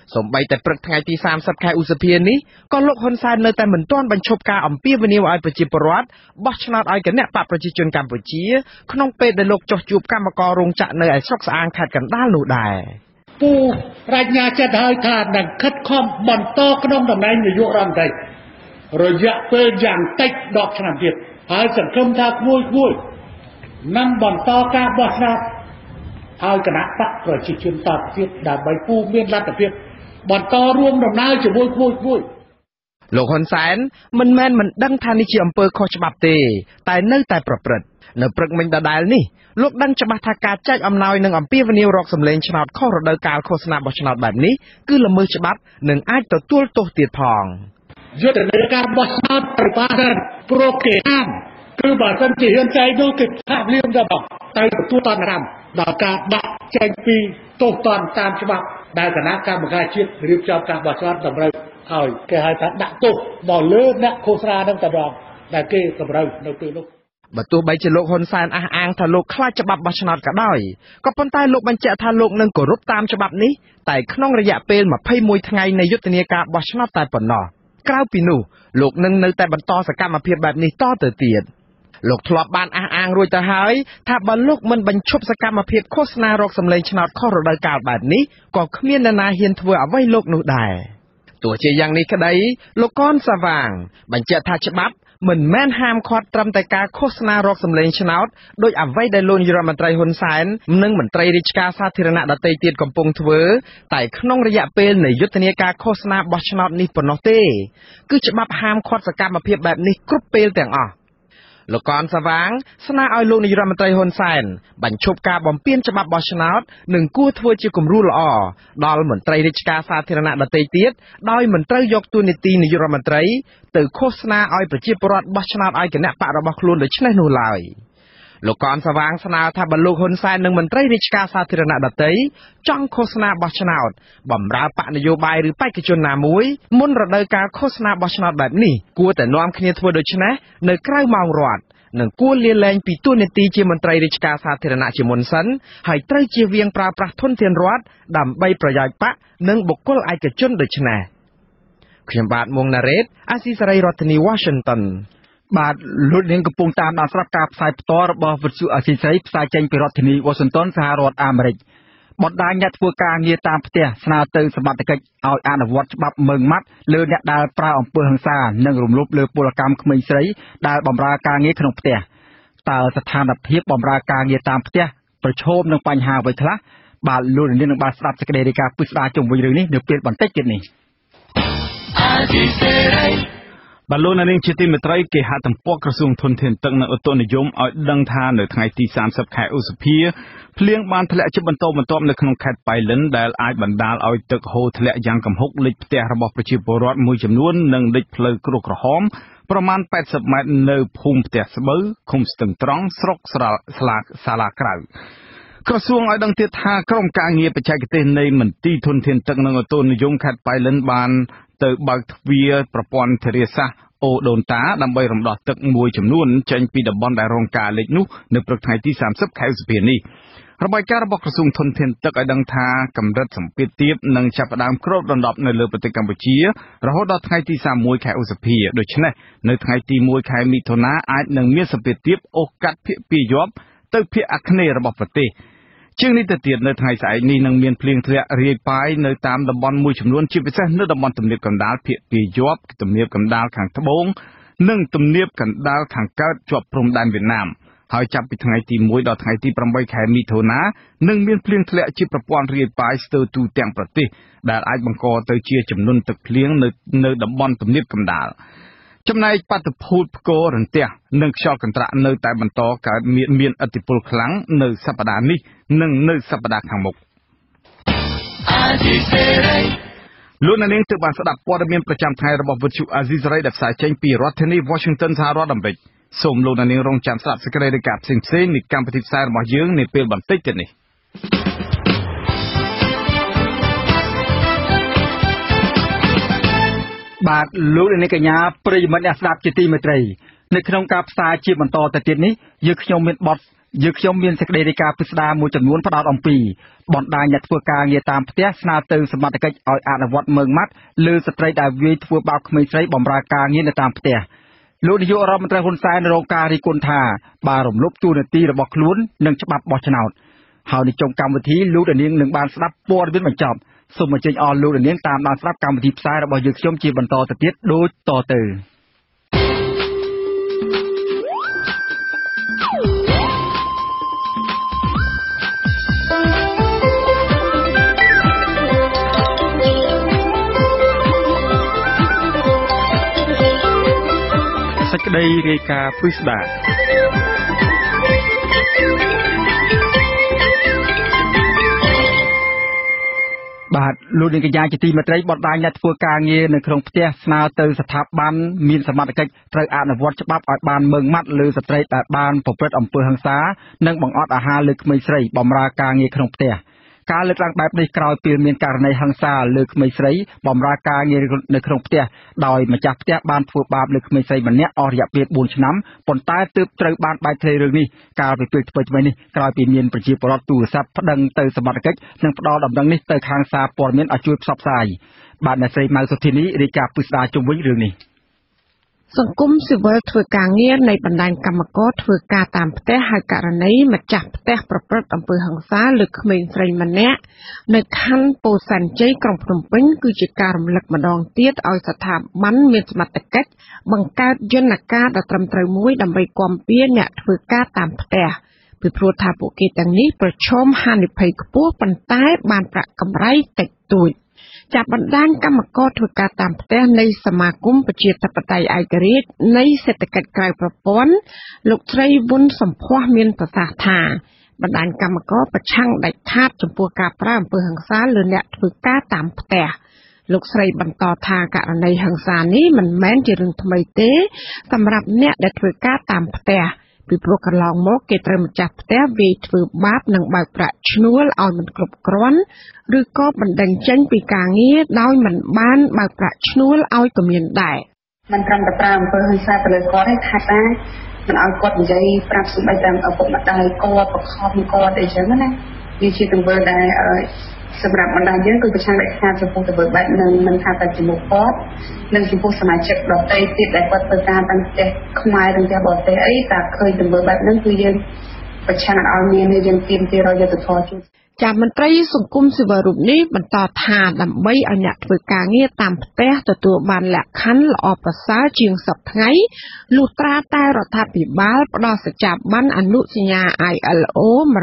សូម្បីតែព្រឹកថ្ងៃទី30ខែឧសភានេះក៏លោកហ៊ុនសែននៅតែមិនទាន់បញ្ឈប់ការអំពាវនាវឲ្យប្រជាពលរដ្ឋបោះឆ្នោតឲ្យគណៈបកប្រជាជនកម្ពុជាក្នុងពេលដែលលោកចុះជួបកម្មកររោងចក្រនៅឯស្រុកស្អាងខេត្តកណ្ដាលនោះដែរពូប្រាជ្ញាចិត្តហើយថានឹងខិតខំបន្តក្នុងតំណែងនាយករដ្ឋមន្ត្រីរយៈពេលយ៉ាងតិច10ឆ្នាំទៀតហើយសង្ឃឹមថាក្មួយនឹងបន្តការបោះឆ្នោតឲ្យគណៈបកប្រជាជនតទៅទៀតដើម្បីពូមានលទ្ធភាពបន្តរួមដំណើរជាមួយក្មួយលោកហ៊ុនសែនមិនមែនមិនដឹងថានេះជាអំពើខុសច្បាប់ទេតែនៅតែប្រព្រឹត្តនៅព្រឹកមិញដដែលនេះលោកដឹងច្បាស់ថាការចែកអំណោយនិងអំពាវនាវរកសម្លេងឆ្នោតខុសរដូវកាលឃោសនាបោះឆ្នោតបែបនេះគឺល្មើសច្បាប់និងអាចទទួលទោសទៀតផងយុទ្ធនាការបោះឆ្នោតប្រព័ន្ធប្រកេអានគឺបើសិនជាហ៊ានចែកនោះគឺថាលៀមទៅទទួលតនកម្មដល់ការដាក់ចែកពីទោសទណ្ឌតាមច្បាប់ដែលគណៈកម្មការជាតិរៀបចំការបោះឆ្នោតតម្រូវឲ្យគេហៅថាដាក់ទោសមកលើអ្នកឃោសនានឹងតែម្ដងដែលគេតម្រូវនៅពេលនោះបើទោះបីជាលោកហ៊ុនសែនអះអាងថាលោកខ្លាចច្បាប់បោះឆ្នោតក៏ដោយក៏ប៉ុន្តែលោកបញ្ជាក់ថាលោកនឹងគោរពតាមច្បាប់នេះតែក្នុងរយៈពេល21ថ្ងៃនៃយុទ្ធនាការបោះឆ្នោតតែប៉ុណ្ណោះក្រៅពីនោះលោកនឹងនៅតែបន្តសកម្មភាពបែបនេះតទៅទៀតលោកធ្លាប់បានអះអាងរួចទៅហើយថាបើលោកមិនបញ្ឈប់សកម្មភាពឃោសនារកសម្លេងឆ្នោតខុសរដូវកាលបែបនេះក៏គ្មាននរណាហ៊ានធ្វើអ្វីលោកនោះដែរទោះជាយ៉ាងនេះក្តីលោកកនសាវាងបញ្ជាក់ថាច្បាប់មិនមែនហាមឃាត់ត្រឹមតែការឃោសនារកសម្លេងឆ្នោតដោយអ្វីដែលលោកនាយរដ្ឋមន្ត្រីហ៊ុនសែននិងមន្ត្រីរាជការសាធារណៈដទៃទៀតកំពុងធ្វើតែក្នុងរយៈពេលនៃយុទ្ធនាការឃោសនាបោះឆ្នោតនេះប៉ុណ្ណោះទេគឺច្បាប់ហាមឃាត់សកម្មភាពបែបនេះគ្រប់ពេលទាំងអស់លោកកនសាវាងស្នើឲ្យលោកនាយរដ្ឋមន្ត្រីហ៊ុនសែនបញ្ឈប់ការបំពានច្បាប់បោះឆ្នោតនិងគួរធ្វើជាគំរូល្អដល់មន្ត្រីរាជការសាធារណៈដទៃទៀតដោយមិនត្រូវយកតួនាទីនាយករដ្ឋមន្ត្រីទៅឃោសនាឲ្យប្រជាពលរដ្ឋបោះឆ្នោតឲ្យគណៈបករបស់ខ្លួនដូច្នេះនោះឡើយលោកកនសាវាងស្នើថាបើលោកហ៊ុនសែននិងមន្ត្រីរាជការសាធារណៈដទៃចង់ឃោសនាបោះឆ្នោតបម្រើបកនយោបាយឬបេក្ខជនណាមួយមុនរដូវកាលឃោសនាបោះឆ្នោតបែបនេះគួរតែនាំគ្នាធ្វើដូច្នេះនៅក្រៅម៉ោងរដ្ឋនិងគួរលាលែងពីតួនាទីជាមន្ត្រីរាជការសាធារណៈជាមុនសិនហើយត្រូវជៀសវាងប្រើប្រាស់ធនធានរដ្ឋដើម្បីប្រយោជន៍បកនិងបុគ្គលឯកជនដូច្នេះខ្ញុំបាទមួងណារ៉េតអាស៊ីសេរីរដ្ឋធានី Washington បាទលោកនាងកំពុងតាមដានស្រាប់ការផ្សាយផ្ទាល់របស់វិទ្យុអាស៊ីសេរីផ្សាយចេញពីរដ្ឋធានី Washington សហរដ្ឋអាមេរិកបណ្ដាញអ្នកធ្វើការងារតាមផ្ទះស្នើទៅសមត្ថកិច្ចឲ្យអនុវត្តច្បាប់ម៉ឺងម៉ាត់លើអ្នកដែលប្រើអំពើហិង្សានិងរំលោភលើពលកម្មក្មេងស្រីដែលបម្រើការងារក្នុងផ្ទះតើស្ថានភាពបម្រើការងារតាមផ្ទះប្រឈមនឹងបញ្ហាអ្វីខ្លះបាទលោកនាងនឹងបានស្ដាប់សេចក្តីរាយការណ៍ពិស្ដារជុំវិញរឿងនេះនៅពេលបន្តិចទៀតនេះបាទលោកនាងជាទីមេត្រីគេហទំព័រក្រសួងធនធានទឹកនិងឧតុនិយមឲ្យដឹងថានៅថ្ងៃទី30ខែឧសភាភ្លៀងបានធ្លាក់ជាបន្តបន្ទាប់នៅក្នុងខេត្តប៉ៃលិនដែលអាចបណ្ដាលឲ្យទឹកហូរធ្លាក់យ៉ាងគំហុកលិចផ្ទះរបស់ប្រជាពលរដ្ឋមួយចំនួននិងលិចផ្លូវគ្រួក្រហមប្រមាណ80ម៉ែត្រនៅភូមិផ្ទះស្បូវឃុំស្ទឹងត្រង់ស្រុកសាលាក្រៅក្រសួងឲ្យដឹងទៀតថាក្រុមការងារបច្ចេកទេសនៃមន្ទីរធនធានទឹកនិងឧតុនិយមខេត្តប៉ៃលិនបានទៅបើកទ្វារប្រព័ន្ធធារាសាស្ត្រអូដូនតាដើម្បីរំដោះទឹកមួយចំនួនចេញពីតំបន់ដែលរងការលិចនោះនៅព្រឹកថ្ងៃទី30ខែឧសភានេះរបាយការណ៍របស់ក្រសួងធនធានទឹកឲ្យដឹងថាកម្រិតសម្ពាធទាបនឹងចាប់ផ្ដើមគ្របដណ្ដប់នៅលើប្រទេសកម្ពុជារហូតដល់ថ្ងៃទី31ខែឧសភាដូច្នេះនៅថ្ងៃទី1ខែមិថុនាអាចនឹងមានសម្ពាធទាបអូសកាត់ភាគពីយប់ទៅភាគអាគ្នេយ៍របស់ប្រទេសជាងនេះទៅទៀតនៅថ្ងៃស្អែកនេះនឹងមានភ្លៀងធ្លាក់រាយប៉ាយនៅតាមតំបន់មួយចំនួនជាពិសេសនៅតំបន់ទំនាបកណ្ដាលភាគពីយប់ទំនាបកណ្ដាលខាងត្បូងនិងទំនាបកណ្ដាលខាងកើតជាប់ព្រំដែនវៀតណាមហើយចាប់ពីថ្ងៃទី1ដល់ថ្ងៃទី8ខែមិថុនានឹងមានភ្លៀងធ្លាក់ជាប្រព័ន្ធរាយប៉ាយស្ទើរទូទាំងប្រទេសដែលអាចបង្កទៅជាចំនួនទឹកភ្លៀងនៅតំបន់ទំនាបកណ្ដាលចំណែកបាតុភូតផ្គររន្ទះនិងខ្យល់កន្ត្រាក់នៅតែបន្តកើតមានឥទ្ធិពលខ្លាំងនៅសប្តាហ៍នេះនិងនៅសប្តាហ៍ខាងមុខលោកនាងទើបបានស្ដាប់ព័ត៌មានប្រចាំថ្ងៃរបស់វិទ្យុអាស៊ីសេរីដែលផ្សាយចេញពីរដ្ឋធានី Washington សហរដ្ឋអាមេរិកសូមលោកនាងរងចាំស្ដាប់សេចក្តីរាយការណ៍ផ្សេងៗនៃកម្មវិធីផ្សាយរបស់យើងនាពេលបន្តិចទៀតនេះបាទលោកនាងកញ្ញាប្រិយមិត្តអ្នកស្ដាប់ជាទីមេត្រីនៅក្នុងការផ្សាយជាបន្តទៅទៀតនេះយើងខ្ញុំមានបទយើងខ្ញុំមានសេចក្តីរាយការណ៍ពិស្ដារមួយចំនួនផ្ដោតអំពីបណ្ដាញអ្នកធ្វើការងារតាមផ្ទះស្នើទៅសមត្ថកិច្ចឲ្យអនុវត្តម៉ឺងម៉ាត់លើស្ត្រីដែលវាយធ្វើបាបក្មេងស្រីបម្រើការងារនៅតាមផ្ទះលោកនាយករដ្ឋមន្ត្រីហ៊ុនសែនរងការរិះគន់ថាបានរំលោភតួនាទីរបស់ខ្លួននិងច្បាប់បោះឆ្នោតហើយនៅចុងកម្មវិធីលោកនាងនឹងបានស្ដាប់ព័ត៌មានបញ្ចប់សូមអញ្ជើញអស់លោកនាងតាមដានស្ដាប់កម្មវិធីផ្សាយរបស់យើងខ្ញុំជាបន្តទៅទៀតដូចតទៅសេចក្តីរាយការណ៍ពិស្ដារបាទលោកនាងកញ្ញាជាទីមេត្រីបណ្ដាញអ្នកធ្វើការងារនៅក្នុងផ្ទះស្នើទៅស្ថាប័នមានសមត្ថកិច្ចត្រូវអនុវត្តច្បាប់ឲ្យបានម៉ឺងម៉ាត់លើស្ត្រីដែលបានប្រព្រឹត្តអំពើហិង្សានិងបង្អត់អាហារលើក្មេងស្រីបម្រើការងារក្នុងផ្ទះការលើកឡើងបែបនេះក្រោយពីមានករណីហិង្សាលើក្មេងស្រីបម្រើការងារនៅក្នុងផ្ទះដោយម្ចាស់ផ្ទះបានធ្វើបាបលើក្មេងស្រីម្នាក់អស់រយៈពេល4ឆ្នាំប៉ុន្តែទើបត្រូវបានបែកធ្លាយរឿងនេះកាលពីពេលថ្មីៗនេះក្រោយពីមានប្រជាពលរដ្ឋទូរស័ព្ទប្តឹងទៅសមត្ថកិច្ចនិងផ្ដល់ដំណឹងនេះទៅខាងសារព័ត៌មានឲ្យជួយផ្សព្វផ្សាយបាទអ្នកស្រីម៉ៅសុធីនីរាយការណ៍ពិស្ដារជុំវិញរឿងនេះសង្គមស៊ីវិលធ្វើការងារនៃបណ្ដាញកម្មករធ្វើការតាមផ្ទះហើយករណីម្ចាស់ផ្ទះប្រព្រឹត្តអំពើហិង្សាលើក្មេងស្រីម្នាក់នៅខណ្ឌពោធិ៍សែនជ័យក្រុងភ្នំពេញគឺជាការរំលឹកម្ដងទៀតឲ្យស្ថាប័នមានសមត្ថកិច្ចបង្កើតយន្តការដ៏ត្រឹមត្រូវមួយដើម្បីគាំពៀអ្នកធ្វើការតាមផ្ទះពីព្រោះថាពួកគេទាំងនេះប្រឈមហានិភ័យខ្ពស់ប៉ុន្តែបានប្រាក់កម្រៃតិចតួចចាប់បណ្ដាញកម្មករធ្វើការតាមផ្ទះនៃសមាគមប្រជាធិបតេយ្យឯករាជ្យនៃសេដ្ឋកិច្ចក្រៅប្រព័ន្ធលោកស្រីវុនសំភ័សមានប្រសាសន៍ថាបណ្ដាញកម្មករប្រឆាំងដាច់ខាតចំពោះការប្រើអំពើហិង្សាលើអ្នកធ្វើការតាមផ្ទះលោកស្រីបន្តថាករណីហិង្សានេះមិនមែនជារឿងថ្មីទេសម្រាប់អ្នកដែលធ្វើការតាមផ្ទះពីព្រោះកន្លងមកគេត្រូវម្ចាស់ផ្ទះវាយធ្វើបាបនិងបើកប្រាក់ឈ្នួលឲ្យមិនគ្រប់គ្រាន់ឬក៏បណ្ដឹងចេញពីការងារដោយមិនបានបើកប្រាក់ឈ្នួលឲ្យក៏មានដែរមិនត្រឹមតែប្រើអំពើហិង្សាទៅលើគាត់ទេថាតែមិនឲ្យគាត់និយាយប្រាប់សម្ដីតាមឪពុកម្ដាយគាត់បខំគាត់អីចឹងណាវាជាទង្វើដែលសម្រាប់បណ្ដាយើងគឺប្រឆាំងដាច់ខាតចំពោះទង្វើបែបហ្នឹងមិនថាតែជាមួយគាត់និងចំពោះសមាជិកដទៃទៀតដែលគាត់ធ្វើការតាមផ្ទះខ្មែរឬផ្ទះបរទេសអីតែឃើញទង្វើបែបហ្នឹងគឺយើងប្រឆាំងឲ្យមានយើងទាមទារឲ្យយុត្តិធម៌ជូនចាមន្ត្រីសង្គមស៊ីវិលរូបនេះបន្តថាដើម្បីឲ្យអ្នកធ្វើការងារតាមផ្ទះទទួលបានលក្ខខណ្ឌល្អប្រសើរជាងសពថ្ងៃលុះត្រាតែរដ្ឋាភិបាលផ្ដល់សច្ចាប័នអនុសញ្ញា ILO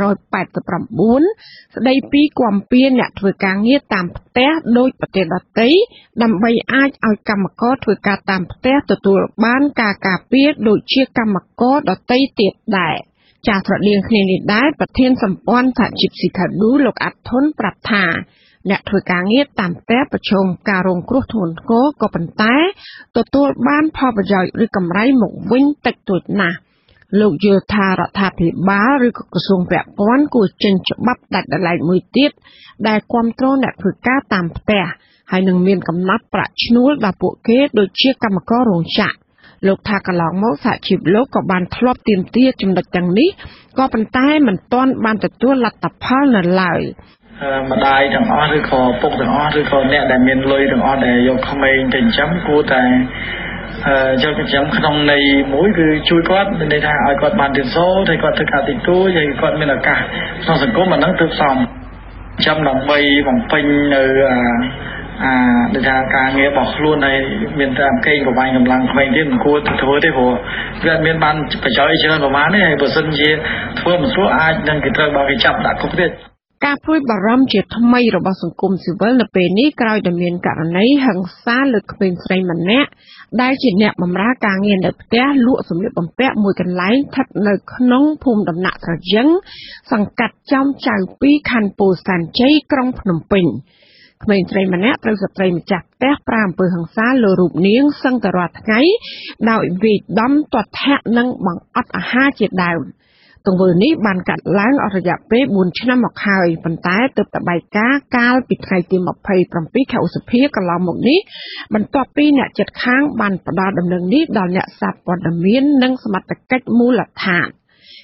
189ស្ដីពីគាំពៀអ្នកធ្វើការងារតាមផ្ទះដោយប្រទេសដទៃដើម្បីអាចឲ្យកម្មករធ្វើការតាមផ្ទះទទួលបានការការពារដូចជាកម្មករដទៃទៀតដែរចាស្រដៀងគ្នានេះដែរប្រធានសម្ព័ន្ធសហជីពស៊ីខាឌូលោកអាត់ធុនប្រាប់ថាអ្នកធ្វើការងារតាមផ្ទះប្រឈមការរងគ្រោះធ្ងន់ធ្ងរក៏ប៉ុន្តែទទួលបានផលប្រយោជន៍ឬកម្រៃមកវិញតិចតួចណាស់លោកយល់ថារដ្ឋាភិបាលឬក៏ក្រសួងពាក់ព័ន្ធគួរចេញច្បាប់ដាច់ដោយឡែកមួយទៀតដែលគាំទ្រអ្នកធ្វើការតាមផ្ទះហើយនឹងមានកំណត់ប្រាក់ឈ្នួលដល់ពួកគេដូចជាកម្មកររោងចក្រលោកថាកន្លងមកសហជីពលោកក៏បានធ្លាប់ទាមទារចំណុចទាំងនេះក៏ប៉ុន្តែមិនទាន់បានទទួលលទ្ធផលនៅឡើយម្ដាយទាំងអស់ឬក៏ពុកទាំងអស់ឬក៏អ្នកដែលមានលុយទាំងអស់ដែលយកក្មេងទៅចិញ្ចឹមគួរតែយកចិញ្ចឹមក្នុងន័យមួយគឺជួយគាត់មានន័យថាឲ្យគាត់បានរៀនសូត្រឲ្យគាត់ធ្វើការតិចតួចហើយគាត់មានឱកាសក្នុងសង្គមអាហ្នឹងទើបសមចាំដើម្បីបំពេញនៅដូចថាការងាររបស់ខ្លួនហើយមានតែកេងប្រវ័ញ្ចកម្លាំងក្មេងទៀតមិនគួរទៅធ្វើទេព្រោះវាមានបានប្រយោជន៍ច្រើនប្រហែលនេះហើយបើសិនជាធ្វើមិនស្រួលអាចនឹងគេត្រូវបើគេចាប់ដាក់គុកទៀតការព្រួយបារម្ភជាថ្មីរបស់សង្គមស៊ីវិលនៅពេលនេះក្រោយដែលមានករណីហិង្សាលើក្មេងស្រីម្នាក់ដែលជាអ្នកបម្រើការងារនៅផ្ទះលក់សម្លៀកបំពាក់មួយកន្លែងស្ថិតនៅក្នុងភូមិដំណាក់ត្រយឹងសង្កាត់ចំចៅ2ខណ្ឌពោធិ៍សែនជ័យក្រុងភ្នំពេញក្មេងស្រីម្នាក់ត្រូវស្ត្រីម្ចាស់ផ្ទះប្រើអំពើហិង្សាលើរូបនាងសឹងតែរាល់ថ្ងៃដោយវាយដំទាត់ធាក់និងបង្អត់អាហារជាដើមទង្វើនេះបានកាត់ឡើងអស់រយៈពេល4ឆ្នាំមកហើយប៉ុន្តែទើបតែបែកការណ៍កាលពីថ្ងៃទី27ខែឧសភាកន្លងមកនេះបន្ទាប់ពីអ្នកជិតខាងបានផ្ដល់ដំណឹងនេះដល់អ្នកសារព័ត៌មាននិងសមត្ថកិច្ចមូលដ្ឋាន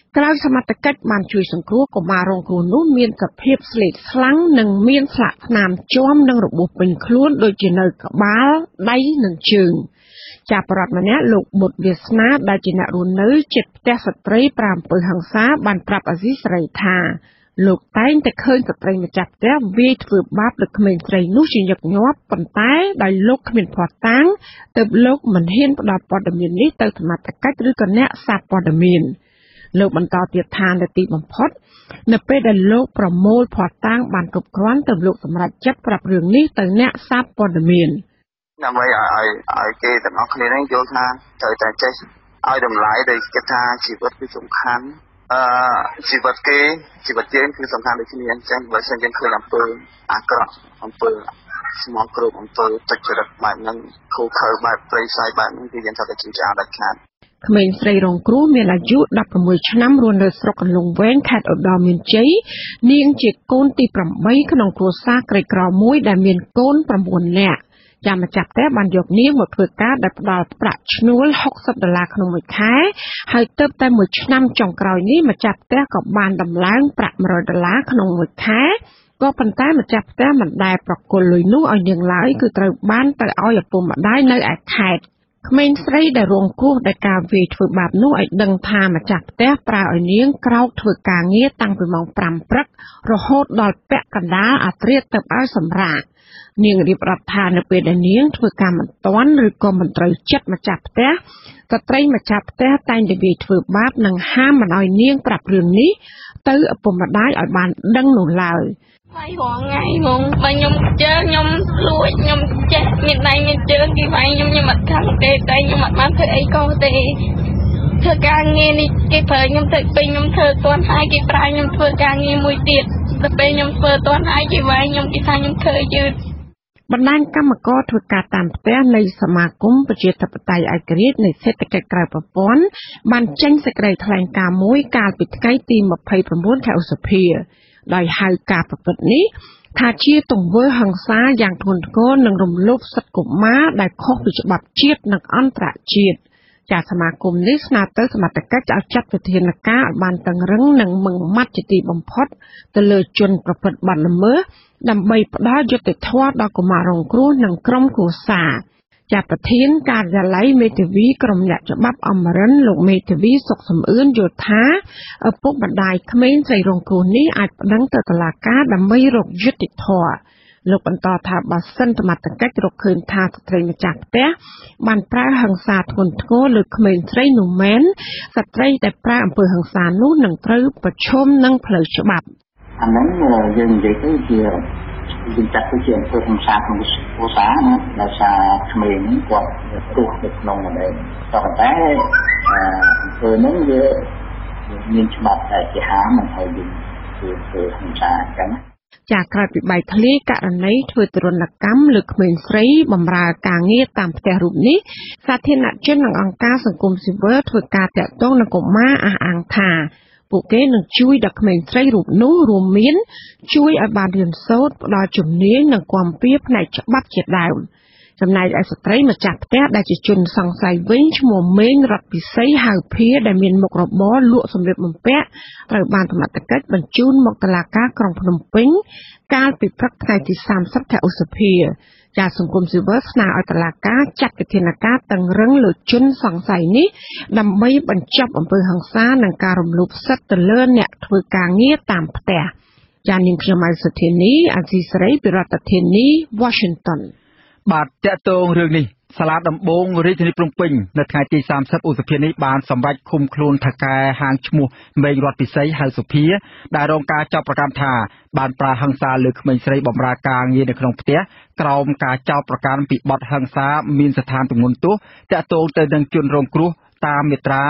ក្រៅសមត្ថកិច្ចបានជួយសង្គ្រោះកុមាររងគ្រោះនោះមានសភាពស្លេកស្លាំងនិងមានស្លាកស្នាមជាំនិងរបួសពេញខ្លួនដូចជានៅក្បាលដៃនិងជើងជាប្រដ្ឋម្នាក់លោកបុត្រវាសនាដែលជាអ្នករស់នៅជិតផ្ទះស្ត្រីប្រាំអំពើហិង្សាបានប្រាប់អាស៊ីសេរីថាលោកតែងតែឃើញស្ត្រីម្ចាស់ផ្ទះវាយធ្វើបាបលើក្មេងស្រីនោះជាញឹកញាប់ប៉ុន្តែដោយលោកគ្មានភស្តុតាងទើបលោកមិនហ៊ានផ្ដល់ព័ត៌មាននេះទៅសមត្ថកិច្ចឬក៏អ្នកសារព័ត៌មានលោកបន្តទៀតថានៅទីបំផុតនៅពេលដែលលោកប្រមូលភស្តុតាងបានគ្រប់គ្រាន់ទើបលោកសម្រេចចិត្តប្រាប់រឿងនេះទៅអ្នកសារព័ត៌មានដើម្បីឲ្យគេទាំងអស់គ្នានេះយល់ថាត្រូវតែចេះឲ្យតម្លៃដោយគិតថាជីវិតគឺសំខាន់ជីវិតគេជីវិតយើងគឺសំខាន់ដូចគ្នាអញ្ចឹងបើសិនយើងឃើញអំពើអាក្រក់អំពើស្មោកគ្រោកអំពើទុច្ចរិតបែបហ្នឹងខូខើបែបព្រៃផ្សៃបែបហ្នឹងគឺយើងត្រូវតែជឿជាក់ដាច់ខាតក្មេងស្រីរងគ្រោះមានអាយុ16ឆ្នាំរស់នៅស្រុកកន្លងវែងខេត្តឧត្តរមានជ័យនាងជាកូនទី8ក្នុងគ្រួសារក្រីក្រមួយដែលមានកូន9នាក់ចាំម្ចាស់ផ្ទះបានយកនាងមកធ្វើការដែលផ្ដល់ប្រាក់ឈ្នួល$60ក្នុងមួយខែហើយទើបតែមួយឆ្នាំចុងក្រោយនេះម្ចាស់ផ្ទះក៏បានដំឡើងប្រាក់$100ក្នុងមួយខែក៏ប៉ុន្តែម្ចាស់ផ្ទះមិនដែលប្រគល់លុយនោះឲ្យនាងឡើយគឺត្រូវបានទៅឲ្យឪពុកម្ដាយនៅឯខេត្តក្មេងស្រីដែលរងគ្រោះដោយការវាយធ្វើបាបនោះឲ្យដឹងថាម្ចាស់ផ្ទះប្រើឲ្យនាងក្រោកធ្វើការងារតាំងពីម៉ោង5ព្រឹករហូតដល់ពាក់កណ្ដាលអាធ្រាត្រទៅឲ្យសម្រាកនាងរៀបរាប់ថានៅពេលដែលនាងធ្វើការមិនទាន់ឬក៏មិនត្រូវចិត្តម្ចាស់ផ្ទះស្ត្រីម្ចាស់ផ្ទះតែងតែវាយធ្វើបាបនិងហាមមិនឲ្យនាងប្រាប់រឿងនេះទៅឪពុកម្ដាយឲ្យបានដឹងនោះឡើយវាយរងថ្ងៃហ្មងបើខ្ញុំជើខ្ញុំលួចខ្ញុំចេះមានដៃមានជើងគេវាយខ្ញុំអត់ខឹងទេតែខ្ញុំអត់បានធ្វើអីក៏ទេធ្វើការងារនេះគេប្រើខ្ញុំទៅពេញខ្ញុំធ្វើទាន់ហើយគេប្រើខ្ញុំធ្វើការងារមួយទៀតដល់ពេលខ្ញុំធ្វើទាន់ហើយគេវាយខ្ញុំគេថាខ្ញុំធ្វើយឺតបណ្ដាញកម្មករធ្វើការតាមផ្ទះនៃសមាគមប្រជាធិបតេយ្យឯករាជ្យនៃសេដ្ឋកិច្ចក្រៅប្រព័ន្ធបានចេញសេចក្តីថ្លែងការណ៍មួយកាលពីថ្ងៃទី29ខែឧសភាដោយហៅការប្រព្រឹត្តនេះថាជាទង្វើហិង្សាយ៉ាងធ្ងន់ធ្ងរនិងរំលោភសិទ្ធិកុមារដែលខុសពីច្បាប់ជាតិនិងអន្តរជាតិចាសមាគមនេះស្នើទៅសមត្ថកិច្ចឲ្យចាត់វិធានការឲ្យបានតឹងរឹងនិងម៉ឺងម៉ាត់ជាទីបំផុតទៅលើជនប្រព្រឹត្តបទល្មើសដើម្បីផ្ដល់យុត្តិធម៌ដល់កុមាររងគ្រោះនិងក្រុមគ្រួសារចាប្រធានការិយាល័យមេធាវីក្រមអ្នកច្បាប់អមរិន្ទលោកមេធាវីសុកសំអឿនយល់ថាឪពុកម្ដាយក្មេងស្រីរងគ្រោះនេះអាចប្តឹងទៅតុលាការដើម្បីរកយុត្តិធម៌លោកបន្តថាបើសិនសមត្ថកិច្ចរកឃើញថាស្ត្រីម្ចាស់ផ្ទះបានប្រើហិង្សាធ្ងន់ធ្ងរលើក្មេងស្រីនោះមែនស្ត្រីដែលប្រើអំពើហិង្សានោះនឹងត្រូវប្រឈមនឹងផ្លូវច្បាប់អាហ្នឹងយើងនិយាយទៅជាយើងចាត់ទៅជាអំពើហិង្សាក្នុងគ្រួសារណាដោយសារក្មេងគាត់រស់នៅក្នុងហ្នឹងតែប៉ុន្តែអំពើហ្នឹងវាមានច្បាប់តែជាហាមមិនឲ្យយើងធ្វើហិង្សាអញ្ចឹងចាក្រោយពីបែកធ្លាយករណីធ្វើទរណកម្មលើក្មេងស្រីបម្រើការងារតាមផ្ទះរូបនេះសាធារណជននិងអង្គការសង្គមស៊ីវិលធ្វើការតាក់ទងនឹងកុមារអះអាងថាពួកគេនឹងជួយដល់ក្មេងស្រីរូបនោះរួមមានជួយឲ្យបានរៀនសូត្រផ្ដល់ជំនាញនិងគាំពារផ្នែកច្បាប់ជាដើមចំណែកឯស្ត្រីម្ចាស់ផ្ទះដែលជាជនសង្ស័យវិញឈ្មោះមេងរតពិសីហៅភាដែលមានមុខរបរលក់សម្លៀកបំពាក់ត្រូវបានសមត្ថកិច្ចបញ្ជូនមកតុលាការក្រុងភ្នំពេញកាលពីព្រឹកថ្ងៃទី30ខែឧសភាចាសង្គមស៊ីវិលស្នើឲ្យតុលាការចាត់វិធានការតឹងរឹងលើជនសង្ស័យនេះដើម្បីបញ្ចប់អំពើហិង្សានិងការរំលោភសិទ្ធិទៅលើអ្នកធ្វើការងារតាមផ្ទះចាសនាងខ្ញុំម៉ៅសុធានីអាស៊ីសេរីពីរដ្ឋធានី Washington បាទតកតងរឿងនេះសាលាដំបងរាជធានីភ្នំពេញនៅថ្ងៃទី30ឧសភានេះបានសម្រេចឃុំខ្លួនថៅកែហាងឈ្មោះមេងរតពិសីហៅសុភាដែលរងការចាប់ប្រកាន់ថាបានប្រើហិង្សាលើក្មេងស្រីបម្រើការងារនៅក្នុងផ្ទះក្រោមការចោទប្រកាន់ពីបទហិង្សាមានស្ថានទម្ងន់ទោសតកតងទៅនឹងជនរងគ្រោះតាមមាត្រា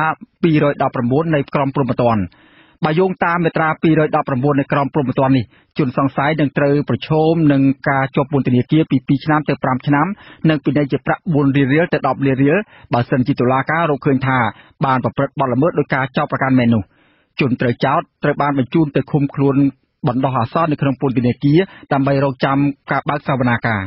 219នៃក្រមព្រហ្មទណ្ឌបើយោងតាមមាត្រា219នៃក្រមព្រហ្មទណ្ឌនេះជនសង្ស័យនឹងត្រូវប្រឈមនឹងការជាប់ពន្ធនាគារពី2ឆ្នាំទៅ5ឆ្នាំនិងពិន័យជាប្រាក់4លានរៀលទៅ10លានរៀលបើសិនជាតុលាការរកឃើញថាបានប្រព្រឹត្តបទល្មើសដោយការចោទប្រកាន់មែននោះជនត្រូវចោទត្រូវបានបញ្ជូនទៅឃុំខ្លួនបណ្ដោះអាសន្ននៅក្នុងពន្ធនាគារដើម្បីរងចាំការបើកសវនាការ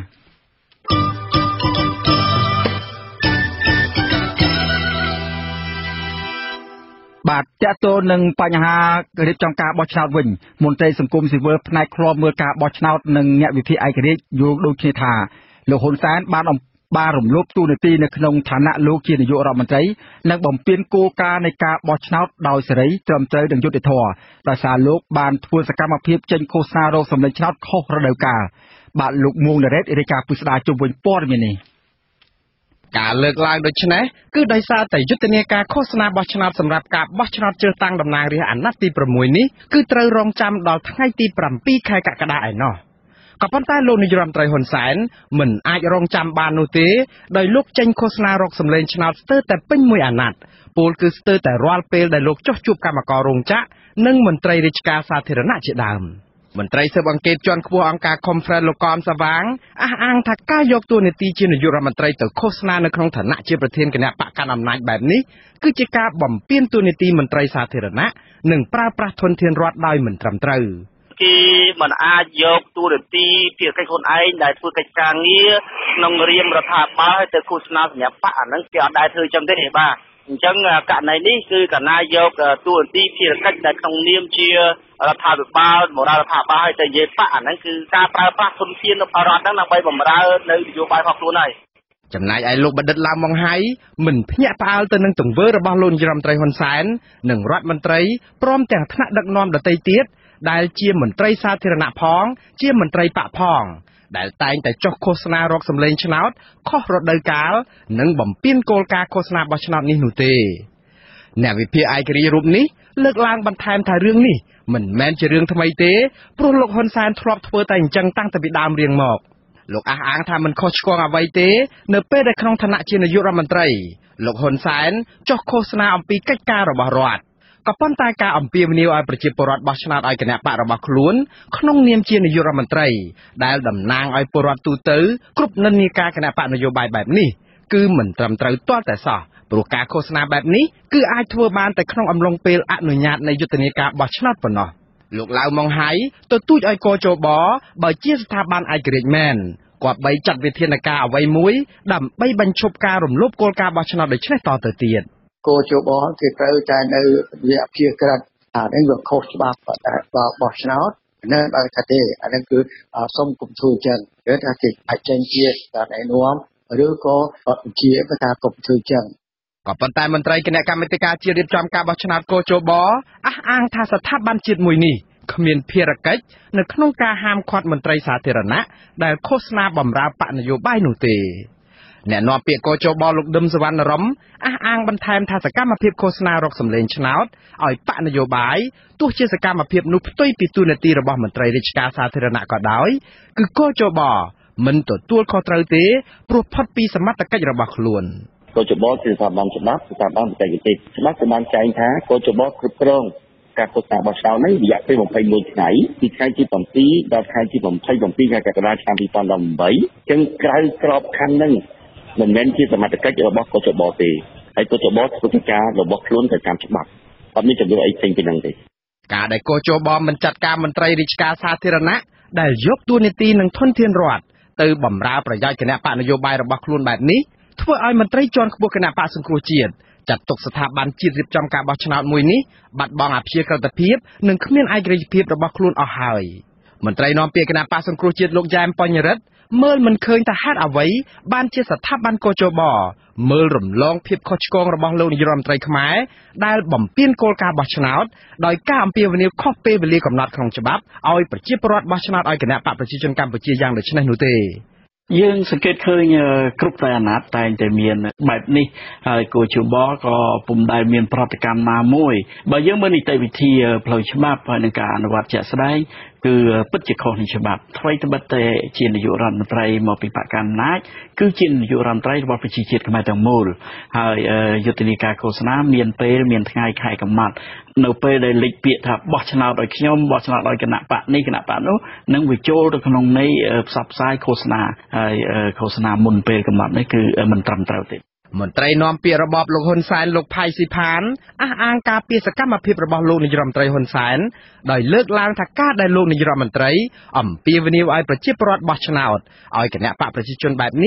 បាទតើតើនឹងបញ្ហារៀបចំការបោះឆ្នោតវិញមន្ត្រីសង្គមស៊ីវិលផ្នែកឃ្លាំមើលការបោះឆ្នោតនិងអ្នកវិភាគឯករាជ្យយល់ដូចគ្នាថាលោកហ៊ុនសែនបានរំលោភទូនាទីនៅក្នុងឋានៈលោកជានាយករដ្ឋមន្ត្រីនិងបំពានគោលការណ៍នៃការបោះឆ្នោតដោយសេរីត្រឹមត្រូវនិងយុត្តិធម៌ដោយសារលោកបានធ្វើសកម្មភាពចេញឃោសនារកសម្លេងឆ្នោតខុសរដូវកាលបាទលោកមួងណារ៉េតរាយការណ៍ពិស្ដារជុំវិញព័ត៌មាននេះការលើកឡើងដូចនេះគឺដោយសារតែយុទ្ធនាការឃោសនាបោះឆ្នោតសម្រាប់ការបោះឆ្នោតជ្រើសតាំងតំណាងរាស្ត្រអាណត្តិទី6នេះគឺត្រូវរងចាំដល់ថ្ងៃទី7ខែកក្កដាឯណោះក៏ប៉ុន្តែលោកនាយរដ្ឋមន្ត្រីហ៊ុនសែនមិនអាចរងចាំបាននោះទេដោយលោកចេញឃោសនារកសម្លេងឆ្នោតស្ទើរតែពេញមួយអាណត្តិពលគឺស្ទើរតែរាល់ពេលដែលលោកចុះជួបគណៈកម្មការរោងចក្រនិងមន្ត្រីរាជការសាធារណៈជាដើមមន្ត្រីស៊ើបអង្កេតជាន់ខ្ពស់អង្គការ Conference លោកកំសវាងអះអាងថាការយកតួនាទីជានាយករដ្ឋមន្ត្រីទៅឃោសនានៅក្នុងឋានៈជាប្រធានគណៈបកកណ្ដាលអំណាចបែបនេះគឺជាការបំពានតួនាទីមន្ត្រីសាធារណៈនិងប្រើប្រាស់ធនធានរដ្ឋដោយមិនត្រឹមត្រូវគេមិនអាចយកតួនាទីភារកិច្ចខ្លួនឯងដែលធ្វើកិច្ចការងារក្នុងរាមរដ្ឋាភិបាលឲ្យទៅឃោសនាសម្រាប់បកអាហ្នឹងគេអត់ដែលធ្វើចឹងទេបាទអញ្ចឹងករណីនេះគឺកណាយកតួនាទីភារកិច្ចដែលក្នុងនាមជារដ្ឋាភិបាលបម្រើរដ្ឋាភិបាលឲ្យទៅនិយាយបកអាហ្នឹងគឺការប្រើប្រាស់ធនធានរបស់រដ្ឋហ្នឹងដើម្បីបម្រើនៅនយោបាយរបស់ខ្លួនហើយចំណែកឯលោកបណ្ឌិតឡាវម៉ុងហៃមិនភ្ញាក់ផ្អើលទៅនឹងទង្វើរបស់លោកនាយរដ្ឋមន្ត្រីហ៊ុនសែននិងរដ្ឋមន្ត្រីព្រមទាំងថ្នាក់ដឹកនាំដទៃទៀតដែលជាមន្ត្រីសាធារណៈផងជាមន្ត្រីបកផងដែលតែងតែចុះឃោសនារកសម្លេងឆ្នោតខុសរដូវកាលនិងបំពានគោលការណ៍ឃោសនាបោះឆ្នោតនេះនោះទេអ្នកវិភាគឯករាជ្យរូបនេះលើកឡើងបន្ថែមថារឿងនេះមិនមែនជារឿងថ្មីទេព្រោះលោកហ៊ុនសែនធ្លាប់ធ្វើតែអញ្ចឹងតាំងពីដើមរៀងមកលោកអះអាងថាមិនខុសឆ្គងអ្វីទេនៅពេលដែលក្នុងឋានៈជានាយករដ្ឋមន្ត្រីលោកហ៊ុនសែនចុះឃោសនាអំពីកិច្ចការរបស់រដ្ឋក៏ប៉ុន្តែការអំពាវនាវឲ្យប្រជាពលរដ្ឋបោះឆ្នោតឲ្យគណៈបករបស់ខ្លួនក្នុងនាមជានាយករដ្ឋមន្ត្រីដែលតំណាងឲ្យពលរដ្ឋទូទៅគ្រប់និន្នាការគណៈបកនយោបាយបែបនេះគឺមិនត្រឹមត្រូវទាល់តែសោះព្រោះការឃោសនាបែបនេះគឺអាចធ្វើបានតែក្នុងអំឡុងពេលអនុញ្ញាតនៃយុទ្ធនាការបោះឆ្នោតប៉ុណ្ណោះលោកឡាវម៉ុងហៃទទូចឲ្យកោជបបើជាស្ថាប័នឯករាជ្យមែនគាត់បីចាត់វិធានការអ្វីមួយដើម្បីបញ្ឈប់ការរំលោភគោលការណ៍បោះឆ្នោតដូចនេះតទៅទៀតគោជបគេត្រូវតែនៅវាអភិក្រិតអានេះវាខុសច្បាប់បោះឆ្នោតនៅបើថាទេអានេះគឺសុំគុំធ្វើចឹងគឺថាគេអាចចេញជាការណែនាំឬក៏ជាថាគុំធ្វើចឹងក៏ប៉ុន្តែមន្ត្រីគណៈកម្មាធិការជាតិរៀបចំការបោះឆ្នោតកោជបអះអាងថាស្ថាប័នជាតិមួយនេះគ្មានភារកិច្ចនៅក្នុងការហាមឃាត់មន្ត្រីសាធារណៈដែលឃោសនាបម្រើបកនយោបាយនោះទេអ្នកនាំពាក្យកោជបលោកដឹមសវណ្ណរមអះអាងបន្ថែមថាសកម្មភាពឃោសនារកសម្លេងឆ្នោតឲ្យបកនយោបាយទោះជាសកម្មភាពនោះផ្ទុយពីទូនាទីរបស់មន្ត្រីរាជការសាធារណៈក៏ដោយគឺកោជបមិនទទួលខុសត្រូវទេព្រោះផុតពីសមត្ថកិច្ចរបស់ខ្លួនកោជបគឺស្ថាប័នច្បាប់ស្ថាប័នបច្ចេកទេសច្បាប់សម្បានចែងថាកោជបគ្រប់គ្រងការឃោសនាបោះឆ្នោតនេះរយៈពេល21ថ្ងៃពីថ្ងៃទី7ដល់ថ្ងៃទី27ខែកក្កដាឆ្នាំ2018អញ្ចឹងក្រៅក្របខ័ណ្ឌនឹងមិនមែនជាសមត្ថកិច្ចរបស់កោជបទេហើយកោជបធ្វើកិច្ចការរបស់ខ្លួនទៅតាមច្បាប់អត់មានចំនួនអីផ្សេងពីនឹងទេការដែលកោជបមិនចាត់ការមន្ត្រីរាជការសាធារណៈដែលយកតួនាទីនឹងធនធានរដ្ឋទៅបម្រើប្រយោជន៍គណៈបកនយោបាយរបស់ខ្លួនបែបនេះធ្វើឲ្យមន្ត្រីជាន់ខ្ពស់គណៈបកសង្គ្រោះជាតិចាត់ទុកស្ថាប័នជាតិរៀបចំការបោះឆ្នោតមួយនេះបាត់បង់អព្យាក្រឹតភាពនិងគ្មានឯករាជ្យភាពរបស់ខ្លួនអស់ហើយមន្ត្រីនាំពាក្យគណៈបកសង្គ្រោះជាតិលោកយ៉ែមបញ្ញរិទ្ធមើលមិនឃើញថាហេតុអ្វីបានជាស្ថាប័នកោជបមើលរំលងភាពខុសឆ្គងរបស់លោកនាយរដ្ឋមន្ត្រីខ្មែរដែលបំពានគោលការណ៍បោះឆ្នោតដោយការអំពាវនាវខុសពេលវេលាកំណត់ក្នុងច្បាប់ឲ្យប្រជាពលរដ្ឋបោះឆ្នោតឲ្យគណៈបកប្រជាជនកម្ពុជាយ៉ាងដូចនេះនោះទេយើងសង្កេតឃើញគ្រប់តែអាណត្តិតែងតែមានបែបនេះហើយកោជបក៏ពុំដែលមានប្រតិកម្មណាមួយបើយើងមើលនីតិវិធីផ្លូវច្បាប់ហើយនឹងការអនុវត្តជាក់ស្ដែងគឺពិតជាខុសនឹងច្បាប់ថ្មីត្បិតតែជានាយករដ្ឋមន្ត្រីមកពីបកកណ្ដាលអំណាចគឺជានាយករដ្ឋមន្ត្រីរបស់ប្រជាជាតិខ្មែរទាំងមូលហើយយុទ្ធនាការឃោសនាមានពេលមានថ្ងៃខែកំណត់នៅពេលដែលលេចពាក្យថាបោះឆ្នោតឲ្យខ្ញុំបោះឆ្នោតឲ្យគណៈបកនេះគណៈបកនោះនឹងវាចូលទៅក្នុងន័យផ្សព្វផ្សាយឃោសនាហើយឃោសនាមុនពេលកំណត់នេះគឺមិនត្រឹមត្រូវទេមន្ត្រីនាំពាក្យរបបលោកហ៊ុនសែនលោកផៃស៊ីផានអះអាងការពីសកម្មភាពរបស់លោកនាយរដ្ឋមន្ត្រីហ៊ុនសែនដោយលើកឡើងថាការដែលលោកនាយរដ្ឋមន្ត្រីអំពាវនាវឲ្យប្រជាពលរដ្ឋបោះឆ្នោតឲ្យគណៈបកប្រជាជនបែបនេះ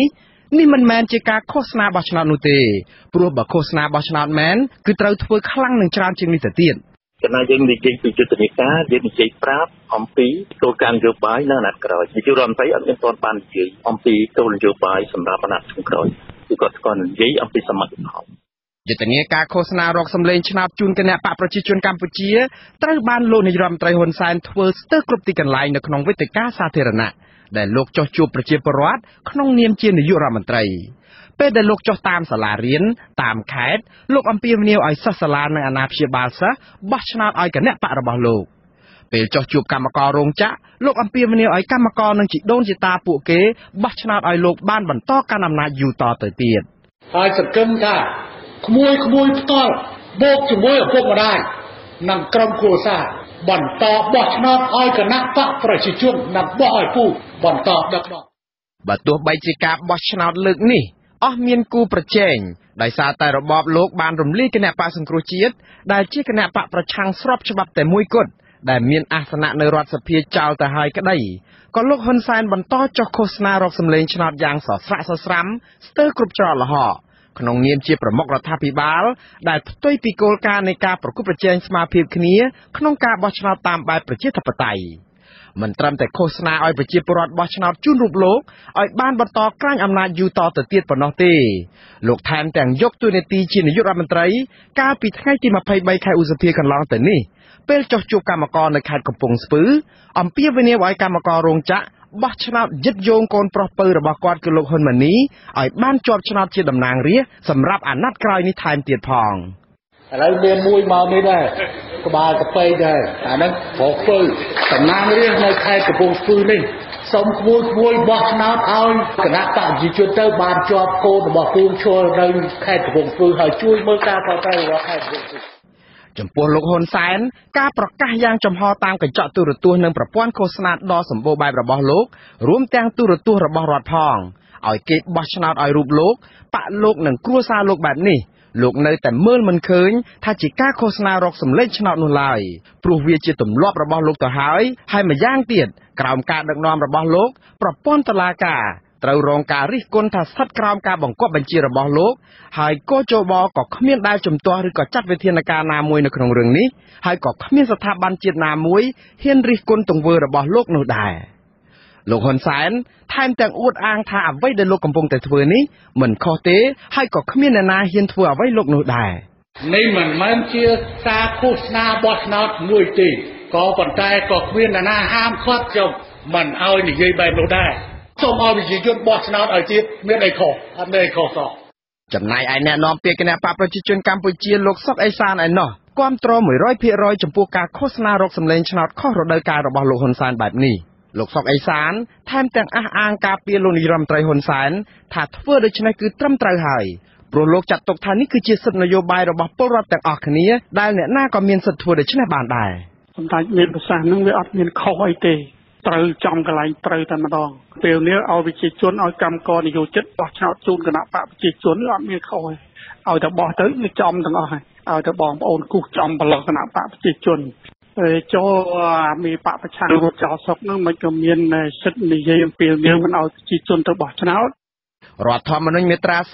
នេះមិនមែនជាការឃោសនាបោះឆ្នោតនោះទេព្រោះបើឃោសនាបោះឆ្នោតមែនគឺត្រូវធ្វើខ្លាំងនឹងច្រើនជាងនេះទៅទៀតចំណែកយើងនិយាយពីយុទ្ធនាការយើងនិយាយប្រាប់អំពីគោលការណ៍នយោបាយនៅអាណត្តិក្រោយនាយករដ្ឋមន្ត្រីអត់មានទាន់បាននិយាយអំពីគោលនយោបាយសម្រាប់អាណត្តិចុងក្រោយគឺគាត់ស្គាល់និយាយអំពីសមិទ្ធផលយុទ្ធនាការឃោសនារកសម្លេងឆ្នោតជូនគណៈបកប្រជាជនកម្ពុជាត្រូវបានលោកនាយរដ្ឋមន្ត្រីហ៊ុនសែនធ្វើស្ទើរគ្រប់ទីកន្លែងនៅក្នុងវេទិកាសាធារណៈដែលលោកចោះជួបប្រជាពលរដ្ឋក្នុងនាមជានាយករដ្ឋមន្ត្រីពេលដែលលោកចុះតាមសាលារៀនតាមខេត្តលោកអំពាវនាវឲ្យសិស្សសាលានិងអាណាព្យាបាលសិស្សបោះឆ្នោតឲ្យគណៈបករបស់លោកពេលចុះជួបកម្មកររោងចក្រលោកអំពាវនាវឲ្យកម្មករនិងជីដូនជីតាពួកគេបោះឆ្នោតឲ្យលោកបានបន្តកាន់អំណាចយូរតទៅទៀតហើយសង្ឃឹមថាក្មួយផ្ទាល់បូកជាមួយឪពុកម្ដាយនិងក្រុមគ្រួសារបន្តបោះឆ្នោតឲ្យគណៈបកប្រជាជននិងបោះឲ្យពូបន្តដឹកនាំបើទោះបីជាការបោះឆ្នោតលើកនេះអស់មានគូប្រជែងដោយសារតែរបបលោកបានរំលាយគណៈបកសង្គ្រោះជាតិដែលជាគណៈបកប្រឆាំងស្របច្បាប់តែមួយគត់ដែលមានអាសនៈនៅរដ្ឋសភាចោលទៅហើយក្តីក៏លោកហ៊ុនសែនបន្តចុះឃោសនារកសម្លេងឆ្នោតយ៉ាងសស្រាក់សស្រាំស្ទើរគ្រប់ច្រកល្ហកក្នុងនាមជាប្រមុខរដ្ឋាភិបាលដែលផ្ទុយពីគោលការណ៍នៃការប្រគល់ប្រជែងស្មារតីគ្នាក្នុងការបោះឆ្នោតតាមបែបប្រជាធិបតេយ្យមិនត្រឹមតែឃោសនាឲ្យប្រជាពលរដ្ឋបោះឆ្នោតជូនរូបលោកឲ្យបានបន្តក្រាញអំណាចយូរតទៅទៀតប៉ុណ្ណោះទេលោកថែមទាំងយកតួនាទីជានាយករដ្ឋមន្ត្រីកាលពីថ្ងៃទី23ខែឧសភាកន្លងទៅនេះពេលចុះជួបកម្មករនៅខេត្តកំពង់ស្ពឺអំពាវនាវឲ្យកម្មកររោងចក្របោះឆ្នោតយឹតយោងកូនប្រុសពៅរបស់គាត់គឺលោកហ៊ុនម៉ាណីឲ្យបានជាប់ឆ្នោតជាតំណាងរាស្ត្រសម្រាប់អាណត្តិក្រោយនេះថែមទៀតផងឥឡូវមានមួយមកនេះដែរក្បាលកប៉ៃដែរអាហ្នឹងប្រពៅតំណាងរាស្ត្រនៅខេត្តកំពង់ស្ពឺនេះសូមក្មួយបោះឆ្នោតឲ្យគណៈបកប្រជាជនទៅបានជាប់កូនរបស់ពូឈលនៅខេត្តកំពង់ស្ពឺហើយជួយមើលការខុសត្រូវរបស់ខេត្តកំពង់ស្ពឺចំពោះលោកហ៊ុនសែនការប្រកាសយ៉ាងចំហតាមកញ្ចក់ទូរទស្សន៍និងប្រព័ន្ធឃោសនាដ៏សម្បូរបែបរបស់លោករួមទាំងទូរទស្សន៍របស់រដ្ឋផងឲ្យគេបោះឆ្នោតឲ្យរូបលោកបកលោកនិងគ្រួសារលោកបែបនេះលោកនៅតែមើលមិនឃើញថាជាការឃោសនារកសម្លេងឆ្នោតនោះឡើយព្រោះវាជាទម្លាប់របស់លោកទៅហើយម្យ៉ាងទៀតក្រោមការដឹកនាំរបស់លោកប្រព័ន្ធតុលាការត្រូវរងការរិះគន់ថាស្ថិតក្រោមការបង្គាប់បញ្ជារបស់លោកហើយកោជបក៏គ្មានដែលជំទាស់ឬក៏ចាត់វិធានការណាមួយនៅក្នុងរឿងនេះហើយក៏គ្មានស្ថាប័នជាតិណាមួយហ៊ានរិះគន់ទង្វើរបស់លោកនោះដែរលោកហ៊ុនសែនថែមទាំងអួតអាងថាអ្វីដែលលោកកំពុងតែធ្វើនេះមិនខុសទេហើយក៏គ្មានអ្នកណាហ៊ានធ្វើអ្វីលោកនោះដែរនេះមិនមែនជាការឃោសនាបោះឆ្នោតមួយទេក៏ប៉ុន្តែក៏គ្មានអ្នកណាហាមឃាត់ខ្ញុំមិនឲ្យនិយាយបែបនោះដែរសូមឲ្យប្រជាជនបោះឆ្នោតឲ្យទៀតមានអីខុសអត់មានអីខុសសោះចំណែកឯអ្នកនាំពាក្យគណៈបកប្រជាជនកម្ពុជាលោកសុកអេសានឯណោះគាំទ្រ 100% ចំពោះការឃោសនារកសម្លេងឆ្នោតខុសរដូវកាលរបស់លោកហ៊ុនសែនបែបនេះលោកសុកអេសានថែមទាំងអះអាងការពីលោកនាយរដ្ឋមន្ត្រីហ៊ុនសែនថាធ្វើដូច្នេះគឺត្រឹមត្រូវហើយព្រោះលោកចាត់ទុកថានេះគឺជាសិទ្ធិនយោបាយរបស់ពលរដ្ឋទាំងអស់គ្នាដែលអ្នកណាក៏មានសិទ្ធិធ្វើដូច្នេះបានដែរសម្ដេចមានប្រសាសន៍នឹងវាអត់មានខុសអីទេត្រូវចំកន្លែងត្រូវតែម្ដងពេលនេះឲ្យប្រជាជនឲ្យកម្មករនយោជិតបោះឆ្នោតជូនគណៈបកប្រជាជនអត់មានខុសទេឲ្យតែបោះទៅវាចំទាំងអស់ហើយឲ្យតែបងប្អូនគូសចំប្រឡោះគណៈបកប្រជាជនចូលមានបកប្រឆាំងរត់ចោលស្រុកហ្នឹងមិនក៏មានសិទ្ធិនិយាយអំពីរឿងមិនឲ្យប្រជាជនទៅបោះឆ្នោតរដ្ឋធម្មនុញ្ញមាត្រា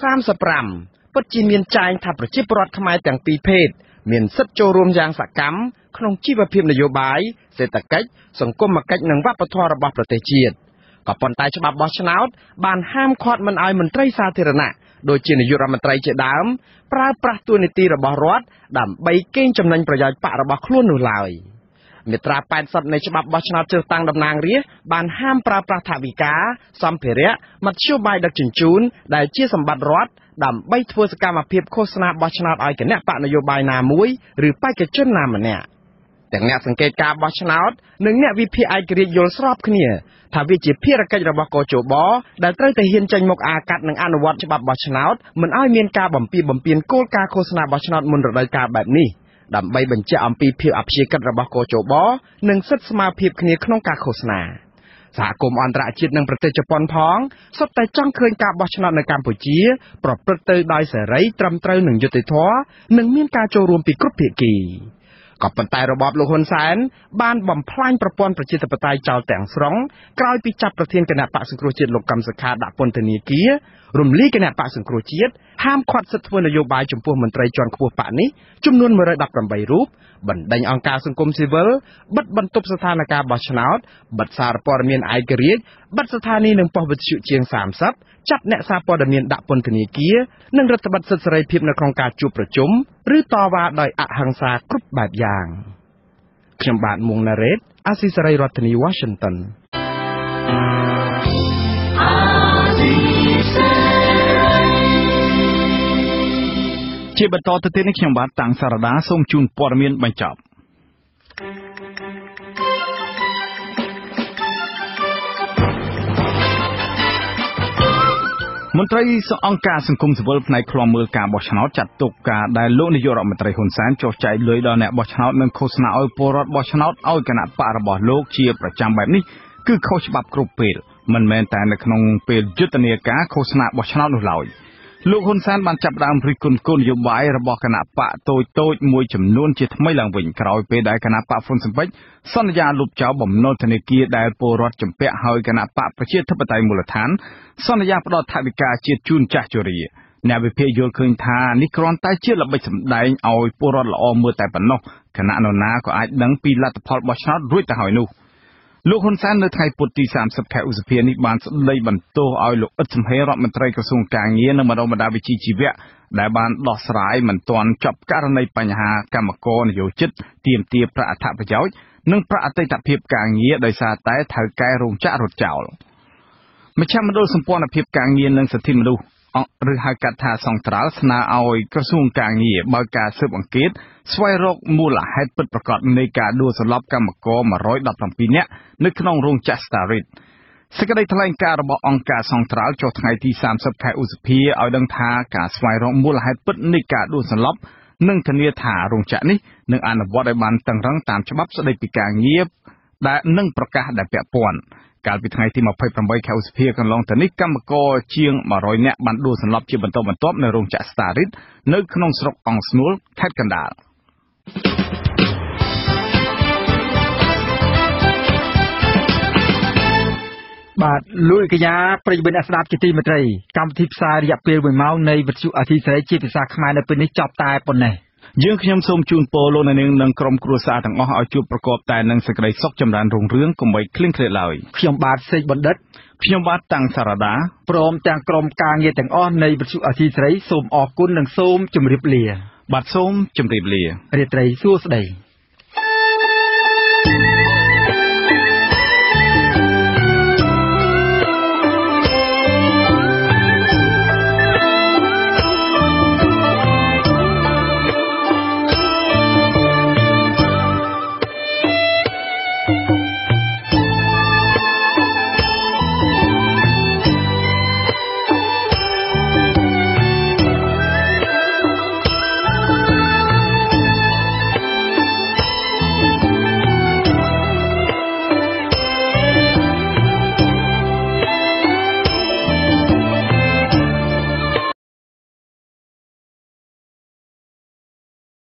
35ពិតជាមានចែងថាប្រជាពលរដ្ឋខ្មែរទាំងពីរភេទមានសិទ្ធិចូលរួមយ៉ាងសកម្មក្នុងជីវភាពនយោបាយសេដ្ឋកិច្ចសង្គមគិច្ចនិងវប្បធម៌របស់ប្រទេសជាតិក៏ប៉ុន្តែច្បាប់បោះឆ្នោតបានហាមឃាត់មិនឲ្យមន្ត្រីសាធារណៈដូចជានាយករដ្ឋមន្ត្រីជាដើមប្រើប្រាស់តួនាទីរបស់រដ្ឋដើម្បីកេងចំណេញប្រយោជន៍បករបស់ខ្លួននោះឡើយមាត្រា80នៃច្បាប់បោះឆ្នោតជ្រើសតាំងតំណាងរាស្ត្របានហាមប្រើប្រាស់ថវិកាសម្ភារៈមធ្យោបាយដឹកជញ្ជូនដែលជាសម្បត្តិរដ្ឋដើម្បីធ្វើសកម្មភាពឃោសនាបោះឆ្នោតឲ្យគណៈបកនយោបាយណាមួយឬបេក្ខជនណាម្នាក់ទាំងអ្នកសង្កេតការបោះឆ្នោតនិងអ្នកវិភាគឯករាជ្យយល់ស្របគ្នាថាវាជាភារកិច្ចរបស់កោជបដែលត្រូវតែហ៊ានចេញមុខអាកាត់និងអនុវត្តច្បាប់បោះឆ្នោតមិនឲ្យមានការបំពានគោលការណ៍ឃោសនាបោះឆ្នោតមុនរដូវកាលបែបនេះដើម្បីបញ្ជាក់អំពីភាពអព្យាក្រឹតរបស់កោជបនិងសិទ្ធិស្មើភាពគ្នាក្នុងការឃោសនាសហគមន៍អន្តរជាតិនិងប្រទេសជប៉ុនផងសុទ្ធតែចង់ឃើញការបោះឆ្នោតនៅកម្ពុជាប្រព្រឹត្តទៅដោយសេរីត្រឹមត្រូវនិងយុត្តិធម៌និងមានការចូលរួមពីគ្រប់ភាគីក៏ប៉ុន្តែរបបលោកហ៊ុនសែនបានបំផ្លាញប្រព័ន្ធប្រជាធិបតេយ្យចោលទាំងស្រុងក្រោយពីចាប់ប្រធានគណៈបក្សសង្គ្រោះជាតិលោកកឹមសុខាដាក់ពន្ធនាគាររំលាយគណៈបកសង្គ្រោះជាតិហាមឃាត់សិទ្ធិធ្វើនយោបាយចំពោះមន្ត្រីជាន់ខ្ពស់បកនេះចំនួន118រូបបណ្ដេញអង្គការសង្គមស៊ីវិលបិទបន្ទប់ស្ថានភាពបោះឆ្នោតបិទសារព័ត៌មានឯករាជ្យបិទស្ថានីយ៍និងប៉ុស្តិ៍វិទ្យុជាង30ចាប់អ្នកសារព័ត៌មានដាក់ពន្ធនាគារនិងរដ្ឋបិទសិទ្ធិសេរីភាពនៅក្នុងការជួបប្រជុំឬតវ៉ាដោយអហិង្សាគ្រប់បែបយ៉ាងខ្ញុំបាទមុងណារ៉េតអាស៊ីសេរីរដ្ឋធានី Washington ជាបន្តទៅទៀតនេះខ្ញុំបាទតាំងសារដាសូមជូនព័ត៌មានបញ្ចប់មន្ត្រីអង្គការសង្គមស៊ីវិលផ្នែកឃ្លាំមើលការបោះឆ្នោតចាត់ទុកការដែលលោកនាយករដ្ឋមន្ត្រីហ៊ុនសែនចុះចែកលុយដល់អ្នកបោះឆ្នោតនិងឃោសនាឲ្យពលរដ្ឋបោះឆ្នោតឲ្យគណៈបករបស់លោកជាប្រចាំបែបនេះគឺខុសច្បាប់គ្រប់ពេលមិនមែនតែនៅក្នុងពេលយុទ្ធនាការឃោសនាបោះឆ្នោតនោះឡើយលោកហ៊ុនសែនបានចាប់ផ្ដើមរិះគន់គោលនយោបាយរបស់គណៈបកតូចមួយចំនួនជាថ្មីឡើងវិញក្រោយពេលដែលគណៈបកហ៊ុនស៊ិនប៉ិចសន្យាលុបចោលបំណុលធនាគារដែលពលរដ្ឋជំពាក់ឲ្យគណៈបកប្រជាធិបតេយ្យមូលដ្ឋានសន្យាផ្ដល់ថវិកាជាតិជូនចាស់ជរាអ្នកវិភាគយល់ឃើញថានេះគ្រាន់តែជាល្បិចសម្ដែងឲ្យពលរដ្ឋល្អមើលតែប៉ុណ្ណោះគណៈនរណាក៏អាចដឹងពីលទ្ធផលបោះឆ្នោតរួចទៅហើយនោះលោកហ៊ុនសែននៅថ្ងៃពុធទី30ខែឧសភានេះបានស្ដីបន្ទោសឲ្យលោកអ៊ិតសំហេរដ្ឋមន្ត្រីក្រសួងកាងារនិងបណ្ដុះវិជ្ជាជីវៈដែលបានដោះស្រាយមិនទាន់ចប់ករណីបញ្ហាកម្មករនយោជិតទាមទារប្រាក់អត្ថប្រយោជន៍និងប្រាក់អតីតភាពកាងារដោយសារតែថៅកែរោងចក្ររត់ចោលមជ្ឈមណ្ឌលសម្ព័ន្ធភាពកាងារនិងសិទ្ធិមនុស្សឬហៅកាត់ថាសង្ត្រាល់ស្នើឲ្យក្រសួងកាងារបើកការស៊ើបអង្កេតស្វែងរកមូលហេតុពិតប្រាកដនៃការដួលសន្លប់កម្មករ117នាក់នៅក្នុងរោងចក្រ Starit សេចក្តីថ្លែងការណ៍របស់អង្គការសង្ត្រាល់ចុះថ្ងៃទី30ខែឧសភាឲ្យដឹងថាការស្វែងរកមូលហេតុពិតនៃការដួលសន្លប់និងធានាថារោងចក្រនេះនឹងអនុវត្តឲ្យបានតឹងរ៉ឹងតាមច្បាប់ស្តីពីការងារដែលនឹងប្រកាសដែលពាក់ព័ន្ធកាលពីថ្ងៃទី28ខែឧសភាកន្លងទៅនេះកម្មករជាង100នាក់បានដួលសន្លប់ជាបន្តបន្ទាប់នៅរោងចក្រ Starit នៅក្នុងស្រុកអង្គស្នួលខេត្តកណ្ដាលបាទលោកកញ្ញាប្រិយមិត្តអ្នកស្ដាប់ជាទីមេត្រីកម្មវិធីផ្សាយរយៈពេល1ម៉ោងនៃវិទ្យុអាស៊ីសេរីជាភាសាខ្មែរនៅពេលនេះចប់តែប៉ុណ្ណេះយើងខ្ញុំសូមជូនពរលោកអ្នកនាងនិងក្រុមគ្រួសារទាំងអស់ឲ្យជួបប្រកបតែនឹងសេចក្តីសុខចម្រើនរុងរឿងកុំបីឃ្លៀងឃ្លាតឡើយខ្ញុំបាទសេកបណ្ឌិតខ្ញុំបាទតាំងសារដាព្រមទាំងក្រុមការងារទាំងអស់នៃវិទ្យុអាស៊ីសេរីសូមអរគុណនិងសូមជម្រាបលាបាទសូមជម្រាបលារាត្រីសួស្តី